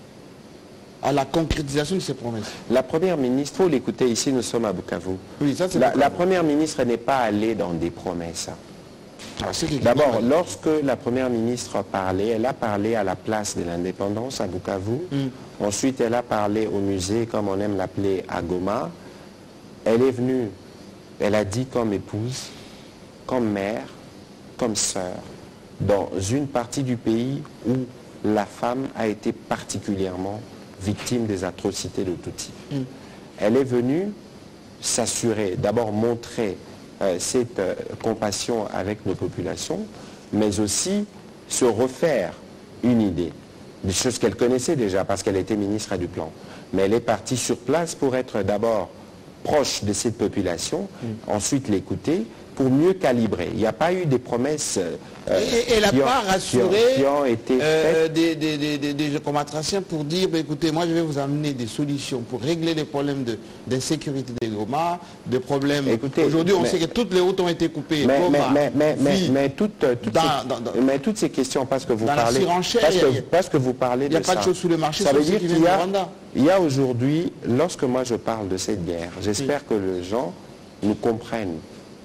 A: à la concrétisation de ces promesses?
B: La Première ministre, il faut l'écouter ici, nous sommes à Bukavu.
A: Oui, ça,
B: la, la Première ministre n'est pas allée dans des promesses.
A: Ah,
B: D'abord, lorsque la Première ministre parlait, elle a parlé à la place de l'indépendance à Bukavu. Mm. Ensuite, elle a parlé au musée, comme on aime l'appeler, à Goma. Elle est venue, elle a dit comme épouse, comme mère, comme sœur, dans une partie du pays où la femme a été particulièrement victime des atrocités de tout type. Mm. Elle est venue s'assurer, d'abord montrer euh, cette euh, compassion avec nos populations, mais aussi se refaire une idée, des choses qu'elle connaissait déjà parce qu'elle était ministre du Plan. Mais elle est partie sur place pour être d'abord proche de cette population, mm. ensuite l'écouter, pour mieux calibrer. Il n'y a pas eu des promesses
A: euh, et, et elle n'a pas rassuré
B: qui ont, qui ont été
A: euh,
B: faites.
A: des, des, des, des, des comatraciens pour dire, bah, écoutez, moi je vais vous amener des solutions pour régler les problèmes d'insécurité de, des Goma, des problèmes... Aujourd'hui, on mais, sait que toutes les routes ont été coupées.
B: Mais,
A: Goma,
B: mais, mais, mais, mais, mais, toutes, toutes
A: dans,
B: ces,
A: dans, dans,
B: mais toutes ces questions, parce que vous
A: dans
B: parlez... Parce que, parce que vous parlez de ça.
A: Il n'y a pas de choses sous le marché,
B: ça veut dire qu'il y a, il y a aujourd'hui, lorsque moi je parle de cette guerre, j'espère oui. que les gens nous comprennent.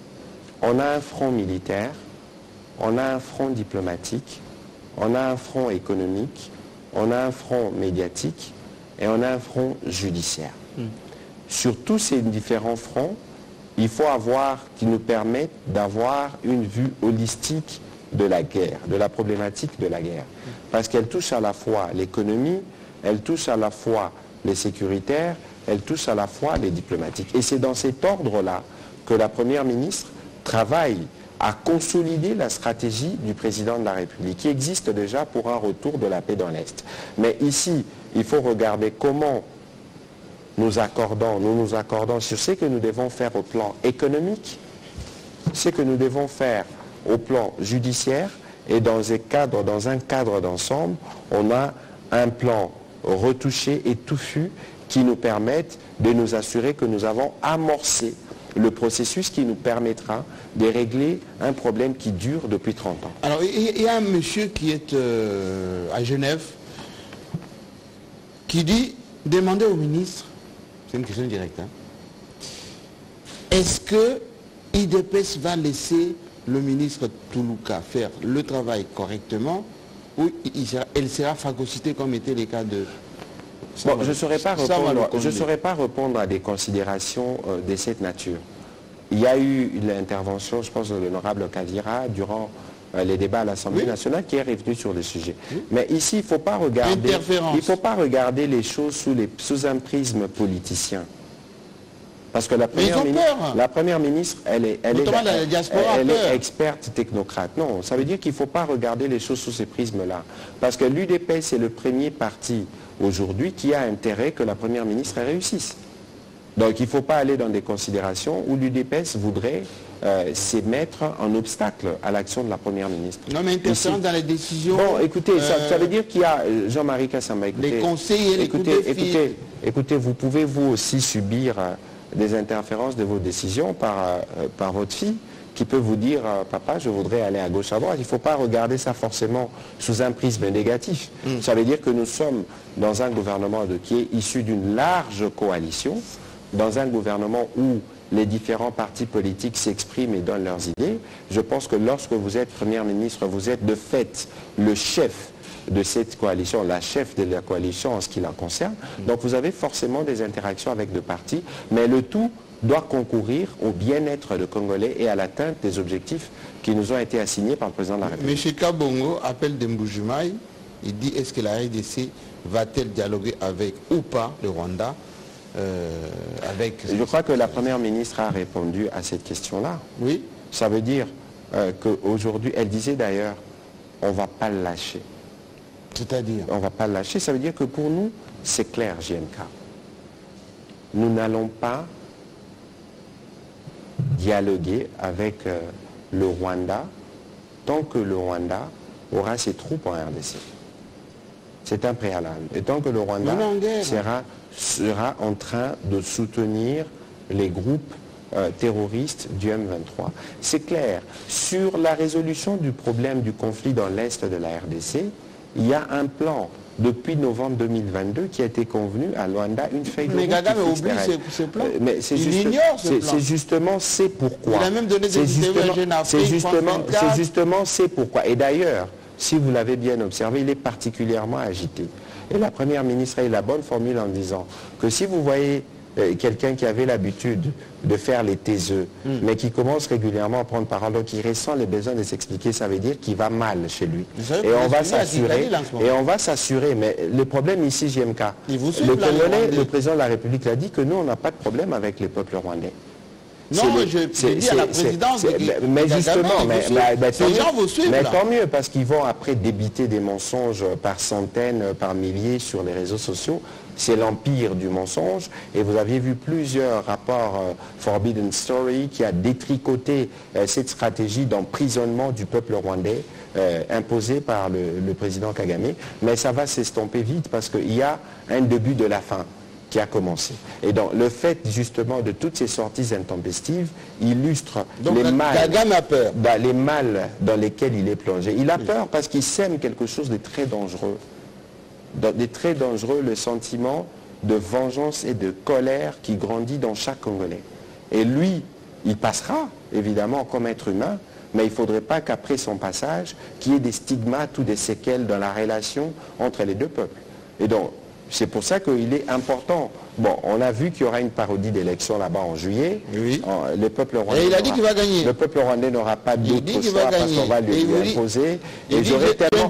B: On a un front militaire, on a un front diplomatique, on a un front économique, on a un front médiatique et on a un front judiciaire. Mm. Sur tous ces différents fronts, il faut avoir, qui nous permettent d'avoir une vue holistique de la guerre, de la problématique de la guerre. Mm. Parce qu'elle touche à la fois l'économie, elle touche à la fois les sécuritaires, elle touche à la fois les diplomatiques. Et c'est dans cet ordre-là que la Première ministre travaille à consolider la stratégie du président de la République, qui existe déjà pour un retour de la paix dans l'Est. Mais ici, il faut regarder comment nous accordons, nous nous accordons sur ce que nous devons faire au plan économique, ce que nous devons faire au plan judiciaire, et dans un cadre, dans un cadre d'ensemble, on a un plan retouché et touffu qui nous permette de nous assurer que nous avons amorcé le processus qui nous permettra de régler un problème qui dure depuis trente ans.
A: Alors, il y a un monsieur qui est euh, à Genève qui dit, demandez au ministre, c'est une question directe, hein, est-ce que I D P E S va laisser le ministre Toulouka faire le travail correctement ou il sera, elle sera phagocytée comme était le cas de...
B: Bon, je ne saurais pas répondre, je saurais pas répondre à des considérations euh, de cette nature. Il y a eu l'intervention, je pense, de l'honorable Kavira durant euh, les débats à l'Assemblée oui. nationale qui est revenu sur le sujet. Oui. Mais ici, il ne faut pas regarder, il faut pas regarder les choses sous, les, sous un prisme politicien. Parce que la première, ministre, la première ministre, elle est, elle est,
A: la diaspora
B: elle, elle est experte technocrate. Non, ça veut dire qu'il ne faut pas regarder les choses sous ces prismes-là. Parce que l'U D P S est le premier parti aujourd'hui qui a intérêt que la première ministre réussisse. Donc il ne faut pas aller dans des considérations où l'U D P S voudrait euh, c'est mettre un obstacle à l'action de la Première ministre.
A: Non, mais interférence dans les décisions...
B: Bon, écoutez,
A: euh,
B: ça, ça veut dire qu'il y a... Jean-Marie Kassamba, écoutez...
A: Les conseillers, les
B: écoutez,
A: coups de fil.
B: écoutez, écoutez, vous pouvez vous aussi subir euh, des interférences de vos décisions par, euh, par votre fille, qui peut vous dire, euh, papa, je voudrais aller à gauche, à droite. Il ne faut pas regarder ça forcément sous un prisme négatif. Mm. Ça veut dire que nous sommes dans un gouvernement de, qui est issu d'une large coalition, dans un gouvernement où les différents partis politiques s'expriment et donnent leurs idées. Je pense que lorsque vous êtes Premier ministre, vous êtes de fait le chef de cette coalition, la chef de la coalition en ce qui la concerne. Mm. Donc vous avez forcément des interactions avec deux partis, mais le tout doit concourir au bien-être des Congolais et à l'atteinte des objectifs qui nous ont été assignés par le président de la République.
A: M. Kabongo appelle Demboujumaï, il dit est-ce que la R D C va-t-elle dialoguer avec ou pas le Rwanda euh, avec...
B: Je crois que la Première ministre a répondu à cette question-là.
A: Oui.
B: Ça veut dire euh, qu'aujourd'hui, elle disait d'ailleurs, on ne va pas le lâcher.
A: C'est-à-dire
B: On ne va pas le lâcher, ça veut dire que pour nous, c'est clair, J M K. Nous n'allons pas dialoguer avec euh, le Rwanda tant que le Rwanda aura ses troupes en R D C. C'est un préalable. Et tant que le Rwanda sera, sera en train de soutenir les groupes euh, terroristes du M vingt-trois. C'est clair. Sur la résolution du problème du conflit dans l'Est de la R D C, il y a un plan depuis novembre deux mille vingt-deux qui a été convenu à Luanda, une feuille de route.
A: Mais Kagame oublie ce plan.
B: Euh, mais c'est
A: il
B: juste,
A: ignore ce plan.
B: C'est justement, c'est pourquoi.
A: Il a même donné des interviews à Jeune Afrique,
B: C'est justement, c'est justement, c'est pourquoi. Et d'ailleurs, si vous l'avez bien observé, il est particulièrement agité. Et la Première ministre a eu la bonne formule en disant que si vous voyez euh, quelqu'un qui avait l'habitude de faire les taiseux, mm. mais qui commence régulièrement à prendre parole, donc il ressent le besoin de s'expliquer, ça veut dire qu'il va mal chez lui. Et on va s'assurer, et on va s'assurer, mais le problème ici, J M K, le Congolais, le président de la République l'a dit que nous, on n'a pas de problème avec les peuples rwandais.
A: Non, le, je dis à la présidence...
B: Mais justement, mais, mais, mais,
A: ces gens vous suivent.
B: Mais tant mieux, parce qu'ils vont après débiter des mensonges par centaines, par milliers sur les réseaux sociaux. C'est l'empire du mensonge. Et vous aviez vu plusieurs rapports euh, Forbidden Story qui a détricoté euh, cette stratégie d'emprisonnement du peuple rwandais euh, imposée par le, le président Kagame. Mais ça va s'estomper vite parce qu'il y a un début de la fin qui a commencé. Et donc le fait justement de toutes ces sorties intempestives illustre
A: donc,
B: les mal,
A: Kagame a peur.
B: Bah, les mal dans lesquels il est plongé. Il a peur parce qu'il sème quelque chose de très dangereux. De très dangereux, le sentiment de vengeance et de colère qui grandit dans chaque Congolais. Et lui, il passera, évidemment, comme être humain, mais il ne faudrait pas qu'après son passage, qu'il y ait des stigmates ou des séquelles dans la relation entre les deux peuples. Et donc, c'est pour ça qu'il est important. Bon, on a vu qu'il y aura une parodie d'élection là-bas en juillet.
A: Oui.
B: Le peuple rwandais.
A: Et il a dit qu'il va gagner.
B: Le peuple rwandais n'aura pas d'autre choix parce qu'on va lui, lui imposer.
A: Et j'aurais tellement,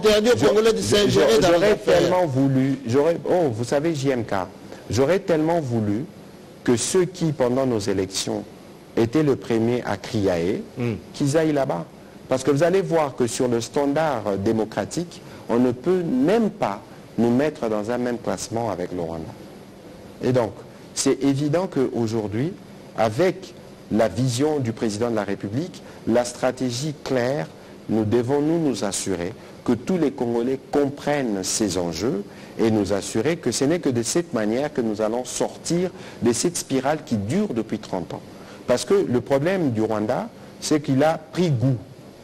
B: j'aurais tellement voulu, j'aurais, oh, vous savez, J M K, j'aurais tellement voulu que ceux qui, pendant nos élections, étaient le premier à crier, mm. qu'ils aillent là-bas. Parce que vous allez voir que sur le standard démocratique, on ne peut même pas nous mettre dans un même classement avec le Rwanda. Et donc, c'est évident qu'aujourd'hui, avec la vision du président de la République, la stratégie claire, nous devons nous, nous assurer que tous les Congolais comprennent ces enjeux et nous assurer que ce n'est que de cette manière que nous allons sortir de cette spirale qui dure depuis trente ans. Parce que le problème du Rwanda, c'est qu'il a pris goût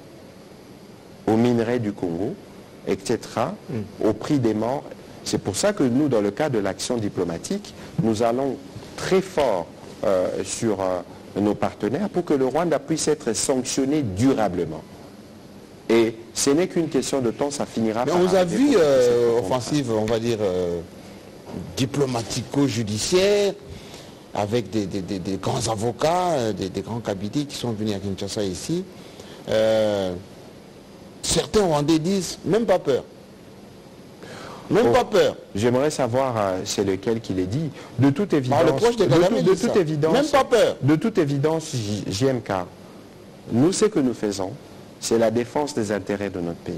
B: aux minerais du Congo, et cetera, mm. au prix des morts. C'est pour ça que nous, dans le cadre de l'action diplomatique, nous allons très fort euh, sur euh, nos partenaires pour que le Rwanda puisse être sanctionné durablement. Et ce n'est qu'une question de temps, ça finira
A: Mais
B: par...
A: on vous a vu, euh, offensive, on va dire, euh, diplomatico-judiciaire, avec des, des, des, des grands avocats, des, des grands cabinets qui sont venus à Kinshasa ici. Euh, Certains Rwandais disent, même pas peur. Même oh, pas peur.
B: J'aimerais savoir, euh, c'est lequel qui l'est dit. De toute évidence,
A: bah, le proche de,
B: de, de, de toute évidence,
A: même pas peur.
B: De toute évidence, J M K, nous, ce que nous faisons, c'est la défense des intérêts de notre pays.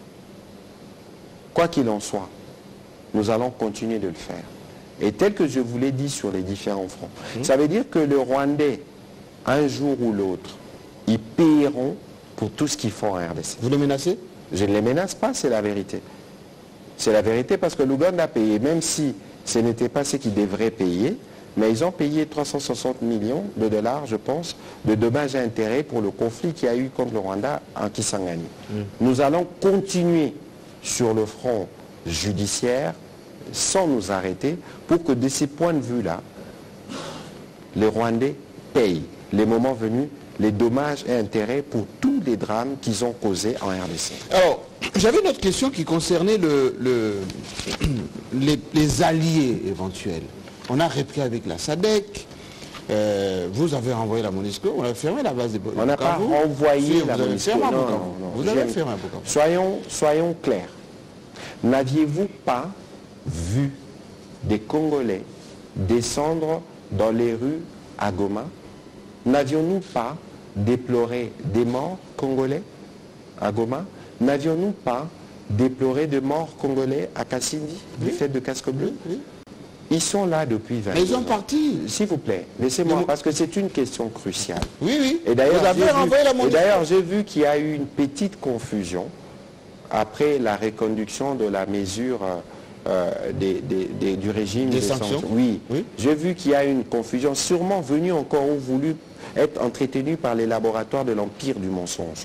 B: Quoi qu'il en soit, nous allons continuer de le faire. Et tel que je vous l'ai dit sur les différents fronts, mmh. ça veut dire que le Rwandais, un jour ou l'autre, ils paieront pour tout ce qu'ils font en R D C.
A: Vous les menacez?
B: Je ne les menace pas, c'est la vérité. C'est la vérité parce que l'Ouganda a payé, même si ce n'était pas ce qu'ils devraient payer, mais ils ont payé trois cent soixante millions de dollars, je pense, de dommages et intérêts pour le conflit qu'il y a eu contre le Rwanda en Kisangani. Mm. Nous allons continuer sur le front judiciaire sans nous arrêter pour que de ces points de vue-là, les Rwandais payent, les moments venus, les dommages et intérêts pour tous les drames qu'ils ont causés en R D C.
A: Alors, j'avais une autre question qui concernait le, le, les, les alliés éventuels. On a repris avec la S A D C, euh, vous avez renvoyé la MONUSCO, on a fermé la base de Bukavu.
B: On n'a pas renvoyé
A: si,
B: la
A: vous
B: MONUSCO.
A: Avez
B: non,
A: non,
B: non, non.
A: Vous avez fermé un Bukavu.
B: Soyons, soyons clairs. N'aviez-vous pas vu des Congolais descendre dans les rues à Goma? N'avions-nous pas déploré des morts congolais à Goma? N'avions-nous pas déploré de morts congolais à Kassindi, oui. du fait de casque bleu? Oui, oui. Ils sont là depuis vingt ans.
A: Mais ils sont partis.
B: S'il vous plaît, laissez-moi, vous... parce que c'est une question cruciale.
A: Oui, oui.
B: Et d'ailleurs, j'ai vu qu'il y a eu une petite confusion après la reconduction de la mesure euh, des, des, des, du régime
A: des,
B: des
A: sanctions.
B: sanctions. Oui,
A: oui.
B: J'ai vu qu'il y a eu une confusion, sûrement venue encore ou voulu être entretenue par les laboratoires de l'empire du mensonge.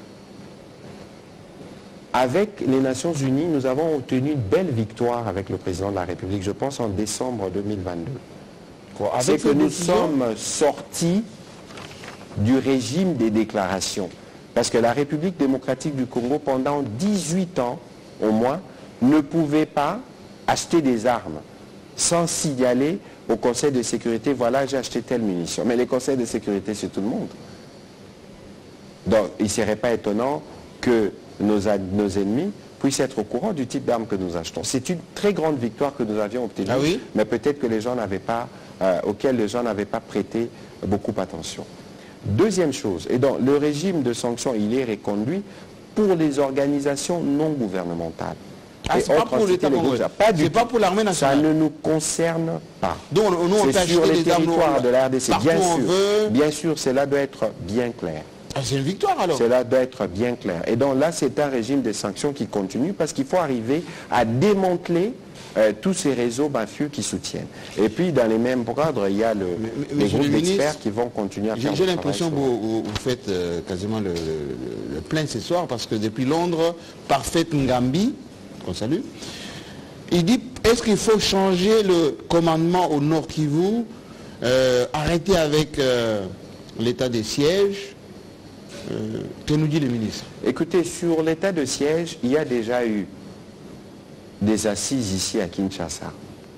B: Avec les Nations Unies, nous avons obtenu une belle victoire avec le président de la République, je pense en décembre deux mille vingt-deux. C'est que nous sommes sortis du régime des déclarations. Parce que la République démocratique du Congo, pendant dix-huit ans au moins, ne pouvait pas acheter des armes sans signaler au Conseil de sécurité, voilà, j'ai acheté telle munition. Mais les conseils de sécurité, c'est tout le monde. Donc, il ne serait pas étonnant que nos, nos ennemis puissent être au courant du type d'armes que nous achetons. C'est une très grande victoire que nous avions obtenue,
A: ah oui
B: mais peut-être que les gens n'avaient pas, euh, auxquels les gens n'avaient pas prêté beaucoup attention. Deuxième chose, et donc le régime de sanctions, il est reconduit pour les organisations non gouvernementales.
A: Ah, c'est pas pour l'État congolais. Pas du
B: pas
A: pour l'armée nationale.
B: Ça ne nous concerne pas.
A: Donc nous on
B: c'est sur les territoires de la R D C. Bien sûr,
A: veut...
B: bien sûr, cela doit être bien clair.
A: Ah, c'est une victoire alors.
B: Cela doit être bien clair. Et donc là, c'est un régime de sanctions qui continue parce qu'il faut arriver à démanteler euh, tous ces réseaux mafieux qui soutiennent. Et puis, dans les mêmes cadres, il y a le,
A: mais,
B: les groupes d'experts qui vont continuer à faire.
A: J'ai l'impression que vous, vous faites euh, quasiment le, le, le plein ce soir parce que depuis Londres, Parfait Ngambi, qu'on salue, il dit, est-ce qu'il faut changer le commandement au Nord Kivu, euh, arrêter avec euh, l'état des sièges? Euh, que nous dit le ministre?
B: Écoutez, sur l'état de siège, il y a déjà eu des assises ici à Kinshasa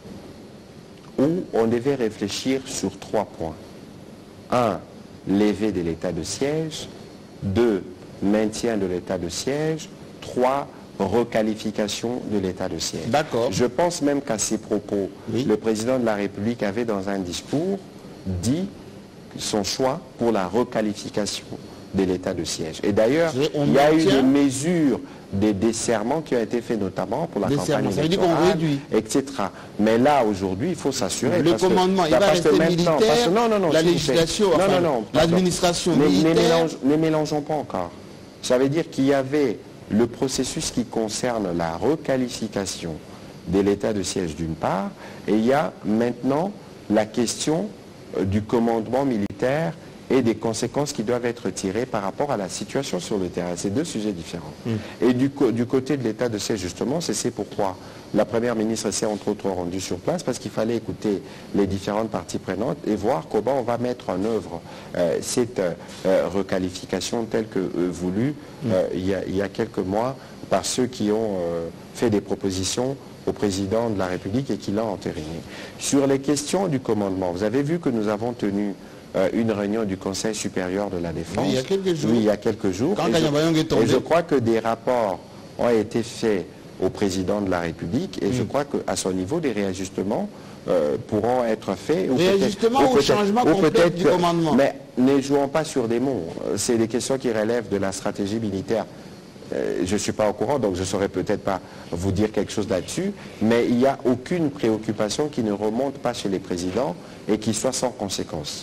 B: où on devait réfléchir sur trois points. Un, levée de l'état de siège. Deux, maintien de l'état de siège. Trois, requalification de l'état de siège.
A: D'accord.
B: Je pense même qu'à ces propos, oui. le président de la République avait dans un discours dit son choix pour la requalification de l'état de siège. Et d'ailleurs, il y a eu des mesures, des desserrements qui ont été faits notamment pour la campagne électorale, et cetera. Mais là, aujourd'hui, il faut s'assurer.
A: Le commandement, il va rester militaire,
B: que, non, non, non,
A: la législation,
B: non, non, non,
A: l'administration
B: militaire... Ne mélange, ne mélangeons pas encore. Ça veut dire qu'il y avait le processus qui concerne la requalification de l'état de siège d'une part, et il y a maintenant la question du commandement militaire et des conséquences qui doivent être tirées par rapport à la situation sur le terrain. C'est deux sujets différents. Mm. Et du, du côté de l'état de siège, justement, c'est pourquoi la Première ministre s'est entre autres rendue sur place, parce qu'il fallait écouter les différentes parties prenantes et voir comment on va mettre en œuvre euh, cette euh, requalification telle que euh, voulue mm. euh, il, y a, il y a quelques mois par ceux qui ont euh, fait des propositions au président de la République et qui l'ont entériné. Sur les questions du commandement, vous avez vu que nous avons tenu Euh, une réunion du Conseil supérieur de la Défense.
A: Oui, il y a quelques jours.
B: Oui, il y a quelques jours.
A: Quand
B: et, je,
A: est tombé.
B: et je crois que des rapports ont été faits au président de la République et mm. je crois qu'à son niveau, des réajustements euh, pourront être faits.
A: Réajustement ou, ou changement
B: ou
A: complet du commandement.
B: Mais ne jouons pas sur des mots. C'est des questions qui relèvent de la stratégie militaire. Euh, je ne suis pas au courant, donc je ne saurais peut-être pas vous dire quelque chose là-dessus, mais il n'y a aucune préoccupation qui ne remonte pas chez les présidents et qui soit sans conséquence.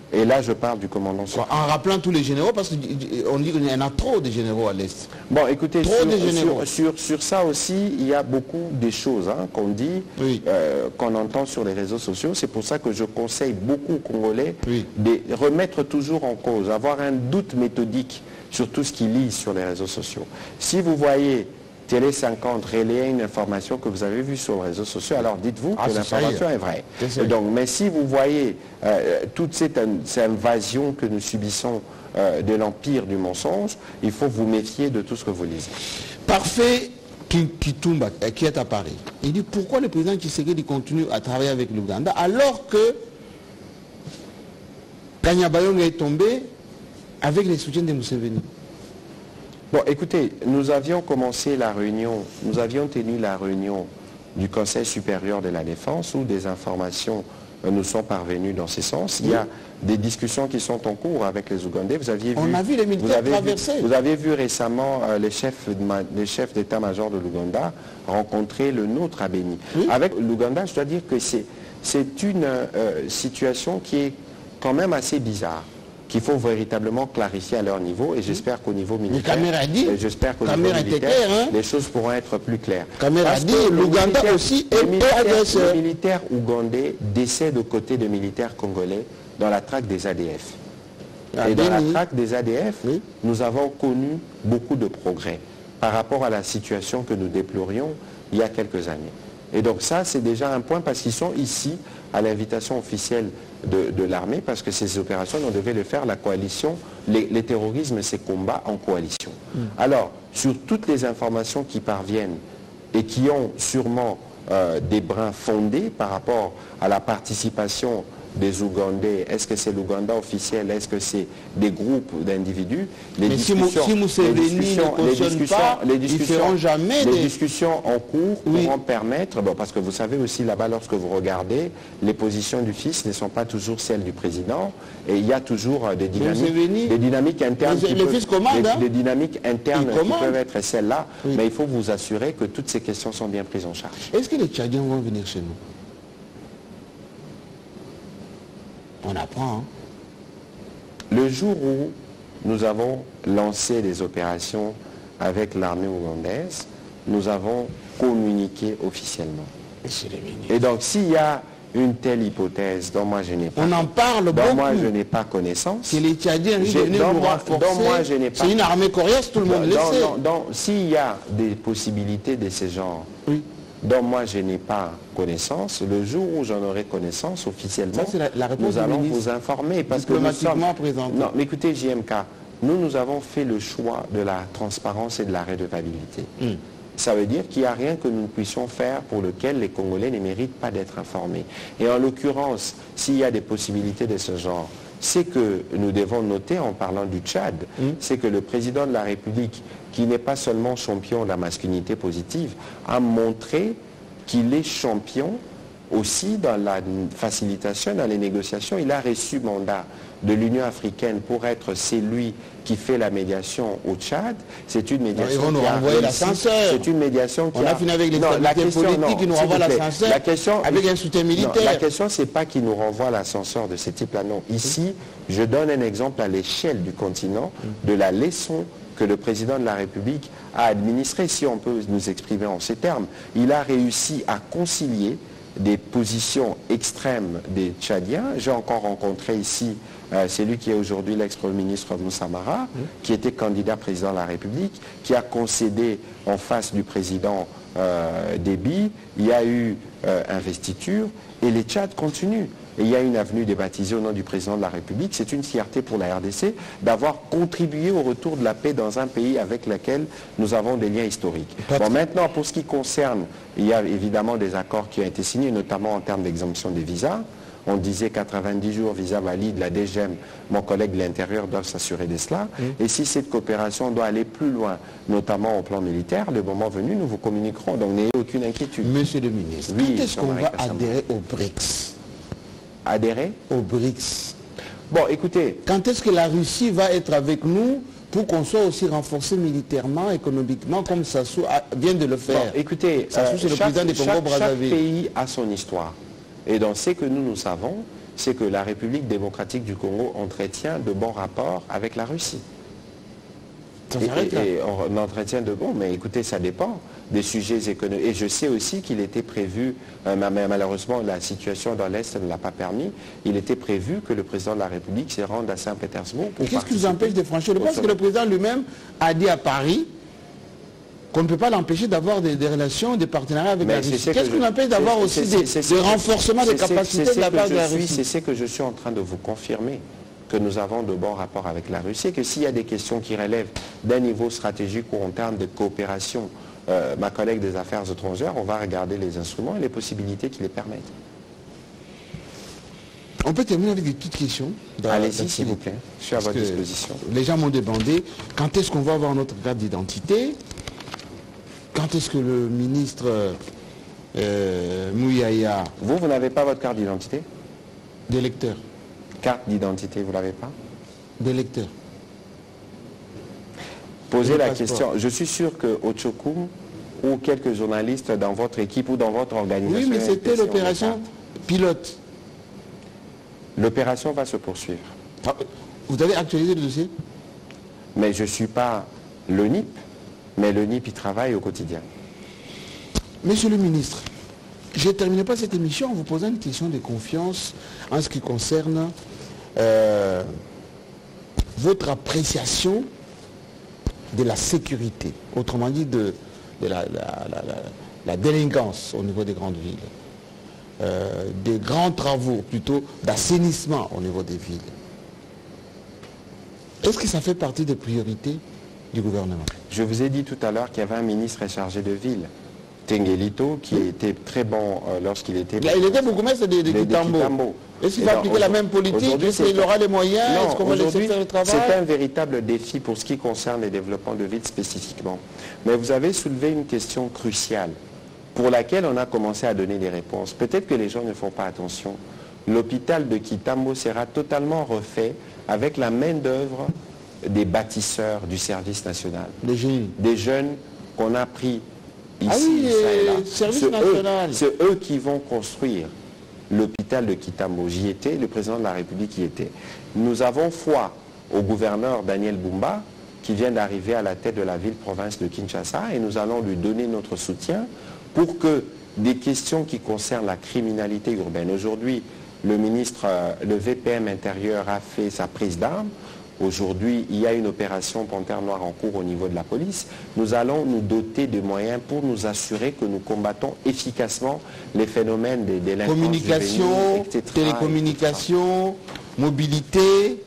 B: Et là, je parle du commandant suprême.
A: En rappelant tous les généraux, parce qu'on dit qu'il y en a trop de généraux à l'Est.
B: Bon, écoutez,
A: trop
B: sur,
A: de généraux.
B: Sur, sur, sur ça aussi, il y a beaucoup de choses hein, qu'on dit,
A: oui.
B: euh, qu'on entend sur les réseaux sociaux. C'est pour ça que je conseille beaucoup aux Congolais
A: oui.
B: de remettre toujours en cause, avoir un doute méthodique sur tout ce qu'ils lisent sur les réseaux sociaux. Si vous voyez Télé cinquante relayer une information que vous avez vue sur les réseaux sociaux, alors dites-vous
A: ah,
B: que l'information est vraie.
A: Est
B: Donc, mais si vous voyez euh, toute cette, cette invasion que nous subissons euh, de l'empire du mensonge, il faut vous méfier de tout ce que vous lisez.
A: Parfait Kitumba, qui est à Paris, il dit pourquoi le président Tshisekedi continue à travailler avec l'Ouganda alors que Kanyabayonga est tombé avec les soutiens de Museveni.
B: Bon, écoutez, nous avions commencé la réunion, nous avions tenu la réunion du Conseil supérieur de la défense où des informations euh, nous sont parvenues dans ce sens. Oui. Il y a des discussions qui sont en cours avec les Ougandais. Vous aviez
A: On
B: vu,
A: a vu les militaires traverser.
B: Vous avez vu récemment euh, les chefs, les chefs d'état-major de l'Ouganda rencontrer le nôtre à Béni. Oui. Avec l'Ouganda, je dois dire que c'est une euh, situation qui est quand même assez bizarre, qu'il faut véritablement clarifier à leur niveau, et j'espère qu'au niveau militaire, j'espère qu'au niveau militaire, hein? les choses pourront être plus claires.
A: Caméra dit, l'Ouganda aussi est
B: le militaire ougandais décède aux côtés de militaires congolais dans la traque des A D F. Ah, et dans la traque des A D F, oui. nous avons connu beaucoup de progrès par rapport à la situation que nous déplorions il y a quelques années. Et donc ça, c'est déjà un point parce qu'ils sont ici à l'invitation officielle de, de l'armée, parce que ces opérations, on devait le faire, la coalition, les, les terrorismes, ces combats en coalition. Mm. Alors, sur toutes les informations qui parviennent et qui ont sûrement euh, des brins fondés par rapport à la participation des Ougandais, est-ce que c'est l'Ouganda officiel, est-ce que c'est des groupes d'individus?
A: Les Mais discussions, si Museveni ne cautionne pas,
B: les discussions,
A: ils feront jamais
B: les
A: des...
B: discussions en cours oui. pourront permettre, bon, parce que vous savez aussi là-bas, lorsque vous regardez, les positions du fils ne sont pas toujours celles du président, et il y a toujours des dynamiques, des dynamiques internes,
A: qui
B: le
A: peuvent, fils commande,
B: des,
A: hein?
B: des dynamiques internes qui peuvent être celles-là, oui. mais il faut vous assurer que toutes ces questions sont bien prises en charge.
A: Est-ce que les Tchadiens vont venir chez nous? On apprend. Hein?
B: Le jour où nous avons lancé des opérations avec l'armée ougandaise, nous avons communiqué officiellement. Et donc s'il y a une telle hypothèse dont moi je n'ai pas,
A: on en parle
B: dont
A: beaucoup.
B: moi je n'ai pas connaissance,
A: que les Tchadiens risquent de venir nous renforcer. C'est une armée coriace, tout le monde le sait.
B: Donc s'il y a des possibilités de ce genre,
A: oui.
B: dont moi je n'ai pas connaissance, le jour où j'en aurai connaissance officiellement,
A: ça, la, la
B: nous allons vous informer. Parce que nous sommes...
A: présenté.
B: Non, mais écoutez, J M K, nous, nous avons fait le choix de la transparence et de la redevabilité. Mm. Ça veut dire qu'il n'y a rien que nous ne puissions faire pour lequel les Congolais ne méritent pas d'être informés. Et en l'occurrence, s'il y a des possibilités de ce genre, c'est que nous devons noter en parlant du Tchad, mm. c'est que le président de la République, qui n'est pas seulement champion de la masculinité positive, a montré qu'il est champion aussi dans la facilitation, dans les négociations. Il a reçu mandat de l'Union africaine pour être celui qui fait la médiation au Tchad. C'est une médiation
A: qui a réussi.
B: C'est une médiation qui
A: On a, a fini avec les politiques qui nous renvoient l'ascenseur avec un soutien militaire.
B: Non, la question, c'est pas qu'il nous renvoie l'ascenseur de ce type-là, non. Ici, je donne un exemple à l'échelle du continent de la leçon que le président de la République a administré, si on peut nous exprimer en ces termes. Il a réussi à concilier des positions extrêmes des Tchadiens. J'ai encore rencontré ici euh, celui qui est aujourd'hui l'ex-premier ministre Moussa Mara, mmh. qui était candidat président de la République, qui a concédé en face du président euh, Déby. Il y a eu euh, investiture et les Tchad continuent. Et il y a une avenue débaptisée au nom du président de la République. C'est une fierté pour la R D C d'avoir contribué au retour de la paix dans un pays avec lequel nous avons des liens historiques. Bon, maintenant, pour ce qui concerne, il y a évidemment des accords qui ont été signés, notamment en termes d'exemption des visas. On disait quatre-vingt-dix jours, visa valide, la D G E M, mon collègue de l'Intérieur doivent s'assurer de cela. Mmh. Et si cette coopération doit aller plus loin, notamment au plan militaire, le moment venu, nous vous communiquerons. Donc n'ayez aucune inquiétude.
A: Monsieur le ministre,
B: oui,
A: quand est-ce qu'on va adhérer au B R I C S?
B: Adhérer
A: au B R I C S.
B: Bon, écoutez...
A: Quand est-ce que la Russie va être avec nous pour qu'on soit aussi renforcé militairement, économiquement, comme Sassou vient de le faire?
B: Bon, écoutez,
A: Sassou, c'est euh, le président des Congo-Brazzaville.
B: Chaque pays a son histoire. Et dans ce que nous, nous savons, c'est que la République démocratique du Congo entretient de bons rapports avec la Russie. Et, et, et on entretient de bons, mais écoutez, ça dépend des sujets économiques. Et je sais aussi qu'il était prévu, euh, malheureusement la situation dans l'Est ne l'a pas permis, il était prévu que le président de la République se rende à Saint-Pétersbourg.
A: Qu'est-ce qui vous empêche de franchir le pas? Parce que le président lui-même a dit à Paris qu'on ne peut pas l'empêcher d'avoir des, des relations, des partenariats avec mais la Russie. Qu'est-ce qui nous empêche d'avoir aussi des, des renforcements de capacités de la part de la Russie?
B: C'est ce que je suis en train de vous confirmer, que nous avons de bons rapports avec la Russie, et que s'il y a des questions qui relèvent d'un niveau stratégique ou en termes de coopération, euh, ma collègue des affaires étrangères, on va regarder les instruments et les possibilités qui les permettent.
A: On peut terminer avec des petites questions.
B: Allez-y, s'il vous plaît. Je suis à votre disposition.
A: Les gens m'ont demandé quand est-ce qu'on va avoir notre carte d'identité? Quand est-ce que le ministre euh, Mouyaya...
B: Vous, vous n'avez pas votre carte d'identité?
A: D'électeur.
B: Carte d'identité, vous ne l'avez pas?
A: D'électeur.
B: Posez la question. Je suis sûr que Ochokoum ou quelques journalistes dans votre équipe ou dans votre organisation...
A: Oui, mais c'était l'opération pilote.
B: L'opération va se poursuivre.
A: Ah, vous avez actualisé le dossier?
B: Mais je ne suis pas le N I P, mais le N I P y travaille au quotidien.
A: Monsieur le ministre, je ne termine pas cette émission en vous posant une question de confiance en ce qui concerne euh, votre appréciation de la sécurité, autrement dit de, de la, la, la, la, la délinquance au niveau des grandes villes, euh, des grands travaux plutôt d'assainissement au niveau des villes. Est-ce que ça fait partie des priorités du gouvernement?
B: Je vous ai dit tout à l'heure qu'il y avait un ministre chargé de ville, Tengelito, qui oui. était très bon euh, lorsqu'il était...
A: Là, il était beaucoup maître de, de, de Kitambo. Est-ce qu'il va appliquer la même politique? Est-ce qu'il aura les moyens? Est-ce qu'on va laisser faire le travail?
B: C'est un véritable défi pour ce qui concerne les développements de ville spécifiquement. Mais vous avez soulevé une question cruciale pour laquelle on a commencé à donner des réponses. Peut-être que les gens ne font pas attention. L'hôpital de Kitambo sera totalement refait avec la main-d'œuvre des bâtisseurs du service national.
A: Des jeunes.
B: Des jeunes qu'on a pris ici,
A: ah oui,
B: ça et là.
A: Service national.
B: C'est eux, eux qui vont construire l'hôpital de Kitambo. J'y étais, le président de la République y était. Nous avons foi au gouverneur Daniel Bumba, qui vient d'arriver à la tête de la ville-province de Kinshasa, et nous allons lui donner notre soutien pour que des questions qui concernent la criminalité urbaine. Aujourd'hui, le ministre, le V P M intérieur a fait sa prise d'armes. Aujourd'hui, il y a une opération Panthère Noire en cours au niveau de la police. Nous allons nous doter de moyens pour nous assurer que nous combattons efficacement les phénomènes des délinquances
A: communication,
B: juvéniles, et cetera,
A: télécommunication, et cetera mobilité.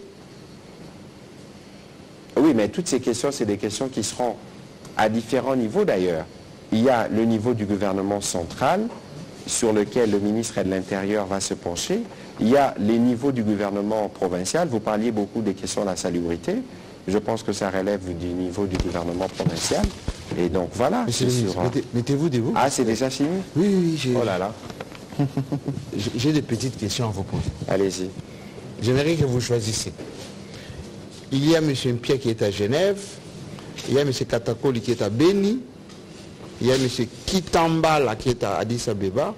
B: Oui, mais toutes ces questions, c'est des questions qui seront à différents niveaux d'ailleurs. Il y a le niveau du gouvernement central, sur lequel le ministre de l'Intérieur va se pencher. Il y a les niveaux du gouvernement provincial. Vous parliez beaucoup des questions de la salubrité. Je pense que ça relève du niveau du gouvernement provincial. Et donc voilà.
A: Monsieur le ministre, mettez, mettez-vous debout.
B: Ah, c'est déjà fini?
A: Oui, oui, j'ai...
B: Oh là là.
A: J'ai des petites questions à vous poser.
B: Allez-y.
A: J'aimerais que vous choisissiez. Il y a M. Mpia qui est à Genève. Il y a M. Katakoli qui est à Beni. Il y a M. Kitambala qui est à Addis Abeba.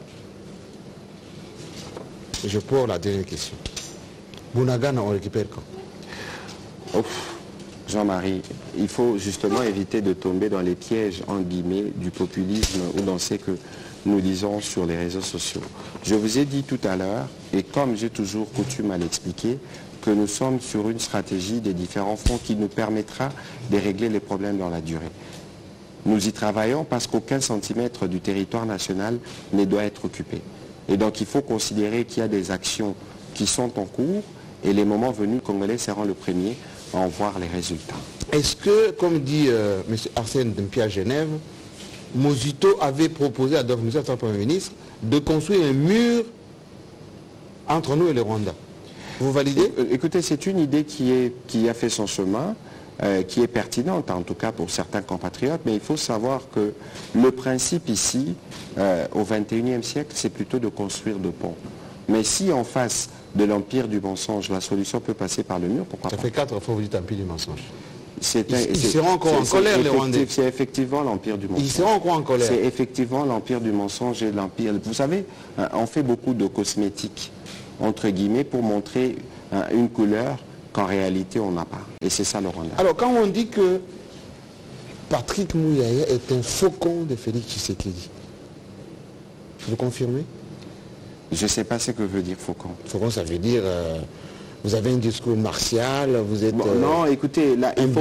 A: Je pose la dernière question. Bunagana, on récupère quand?
B: Jean-Marie, il faut justement éviter de tomber dans les pièges, en guillemets, du populisme ou dans ce que nous lisons sur les réseaux sociaux. Je vous ai dit tout à l'heure, et comme j'ai toujours coutume à l'expliquer, que nous sommes sur une stratégie des différents fonds qui nous permettra de régler les problèmes dans la durée. Nous y travaillons parce qu'aucun centimètre du territoire national ne doit être occupé. Et donc il faut considérer qu'il y a des actions qui sont en cours et les moments venus, les Congolais seront le premier à en voir les résultats.
A: Est-ce que, comme dit euh, M. Arsène Mpia à Genève, Mosito avait proposé à Adolphe Moussa, son Premier ministre, de construire un mur entre nous et le Rwanda? Vous validez?
B: Écoutez, c'est une idée qui, est, qui a fait son chemin. Euh, qui est pertinente, en tout cas pour certains compatriotes, mais il faut savoir que le principe ici, euh, au vingt et unième siècle, c'est plutôt de construire de ponts. Mais si en face de l'empire du mensonge, la solution peut passer par le mur, pourquoi
A: pas? Ça fait quatre fois que vous dites empire du mensonge.
B: C'est un,
A: ils, ils seront encore en colère, les Rwandais.
B: C'est effectivement l'empire du mensonge.
A: Ils seront encore en colère.
B: C'est effectivement l'empire du mensonge et l'empire... Vous savez, on fait beaucoup de cosmétiques entre guillemets, pour montrer euh, une couleur qu'en réalité on n'a pas. Et c'est ça le Rwanda.
A: Alors quand on dit que Patrick Mouyaya est un faucon de Félix Tshisekedi, vous confirmez?
B: Je ne sais pas ce que veut dire faucon.
A: Faucon, ça veut dire, euh, vous avez un discours martial, vous êtes...
B: Bon, non, écoutez, là, il ne faut,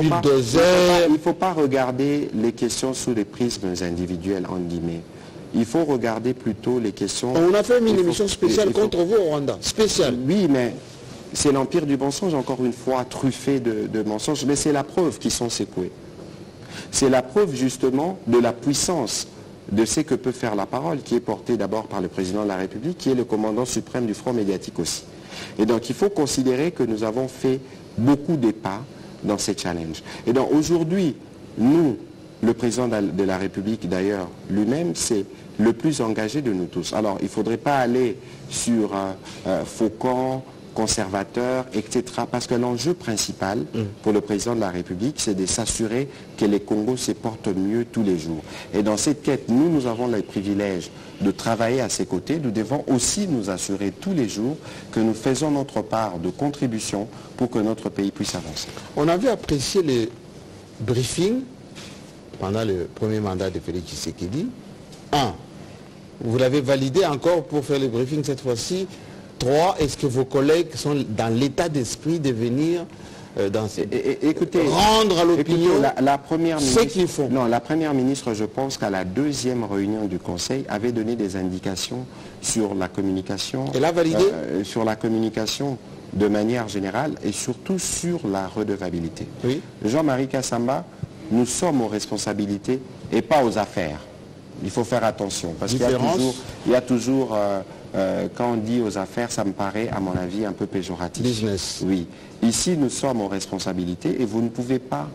B: faut, faut pas regarder les questions sous les prismes individuels, en guillemets. Il faut regarder plutôt les questions...
A: On a fait une émission
B: faut,
A: spéciale
B: faut,
A: contre vous au Rwanda, spéciale.
B: Oui, mais c'est l'empire du mensonge, encore une fois, truffé de, de mensonges, mais c'est la preuve qu'ils sont secoués. C'est la preuve justement de la puissance de ce que peut faire la parole, qui est portée d'abord par le président de la République, qui est le commandant suprême du front médiatique aussi. Et donc il faut considérer que nous avons fait beaucoup de pas dans ces challenges. Et donc aujourd'hui, nous, le président de la République d'ailleurs lui-même, c'est le plus engagé de nous tous. Alors il ne faudrait pas aller sur euh, euh, Faucon, conservateurs, et cetera. Parce que l'enjeu principal pour le président de la République, c'est de s'assurer que les Congos se portent mieux tous les jours. Et dans cette quête, nous, nous avons le privilège de travailler à ses côtés. Nous devons aussi nous assurer tous les jours que nous faisons notre part de contribution pour que notre pays puisse avancer.
A: On avait apprécié les briefings pendant le premier mandat de Félix Tshisekedi. Un, vous l'avez validé encore pour faire le briefing cette fois-ci. Trois, est-ce que vos collègues sont dans l'état d'esprit de venir euh, dans ces...
B: et, et, écoutez,
A: rendre à l'opinion
B: la, la première
A: ce
B: ministre,
A: qu'ils font?
B: Non, la première ministre, je pense qu'à la deuxième réunion du Conseil, avait donné des indications sur la communication.
A: Elle a validé
B: euh, Sur la communication de manière générale et surtout sur la redevabilité.
A: Oui.
B: Jean-Marie Kassamba, nous sommes aux responsabilités et pas aux affaires. Il faut faire attention parce qu'il y a toujours... Il y a toujours euh, Euh, quand on dit aux affaires, ça me paraît, à mon avis, un peu péjoratif.
A: Business.
B: Oui. Ici, nous sommes aux responsabilités et vous ne pouvez pas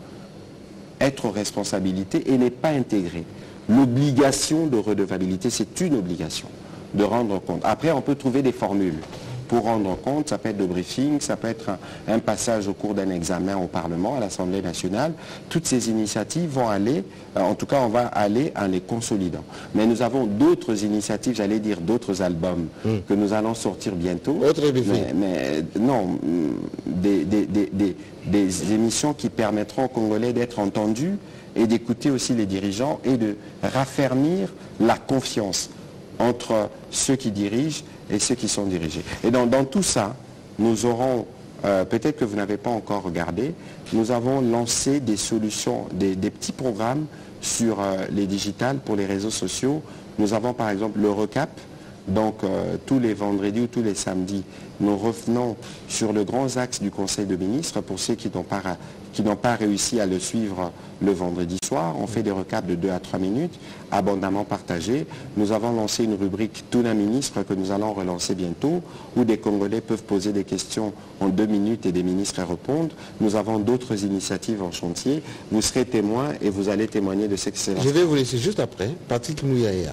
B: être aux responsabilités et ne pas intégrer l'obligation de redevabilité. C'est une obligation de rendre compte. Après, on peut trouver des formules pour rendre compte. Ça peut être de briefing, ça peut être un, un passage au cours d'un examen au Parlement, à l'Assemblée nationale. Toutes ces initiatives vont aller, euh, en tout cas on va aller en les consolidant. Mais nous avons d'autres initiatives, j'allais dire d'autres albums mm. que nous allons sortir bientôt.
A: Autre briefing.
B: Mais, mais non, des, des, des, des, des émissions qui permettront aux Congolais d'être entendus et d'écouter aussi les dirigeants et de raffermir la confiance entre ceux qui dirigent et ceux qui sont dirigés. Et dans, dans tout ça, nous aurons, euh, peut-être que vous n'avez pas encore regardé, nous avons lancé des solutions, des, des petits programmes sur euh, les digitales pour les réseaux sociaux. Nous avons par exemple le recap, donc euh, tous les vendredis ou tous les samedis, nous revenons sur le grand axe du Conseil de ministres pour ceux qui n'ont pas, qui n'ont pas réussi à le suivre le vendredi soir. On fait des recaps de deux à trois minutes, abondamment partagés. Nous avons lancé une rubrique « Tout un ministre » que nous allons relancer bientôt, où des Congolais peuvent poser des questions en deux minutes et des ministres répondent. Nous avons d'autres initiatives en chantier. Vous serez témoins et vous allez témoigner de ce que c'est.
A: Je vais vous laisser juste après. Patrick Mouyaya,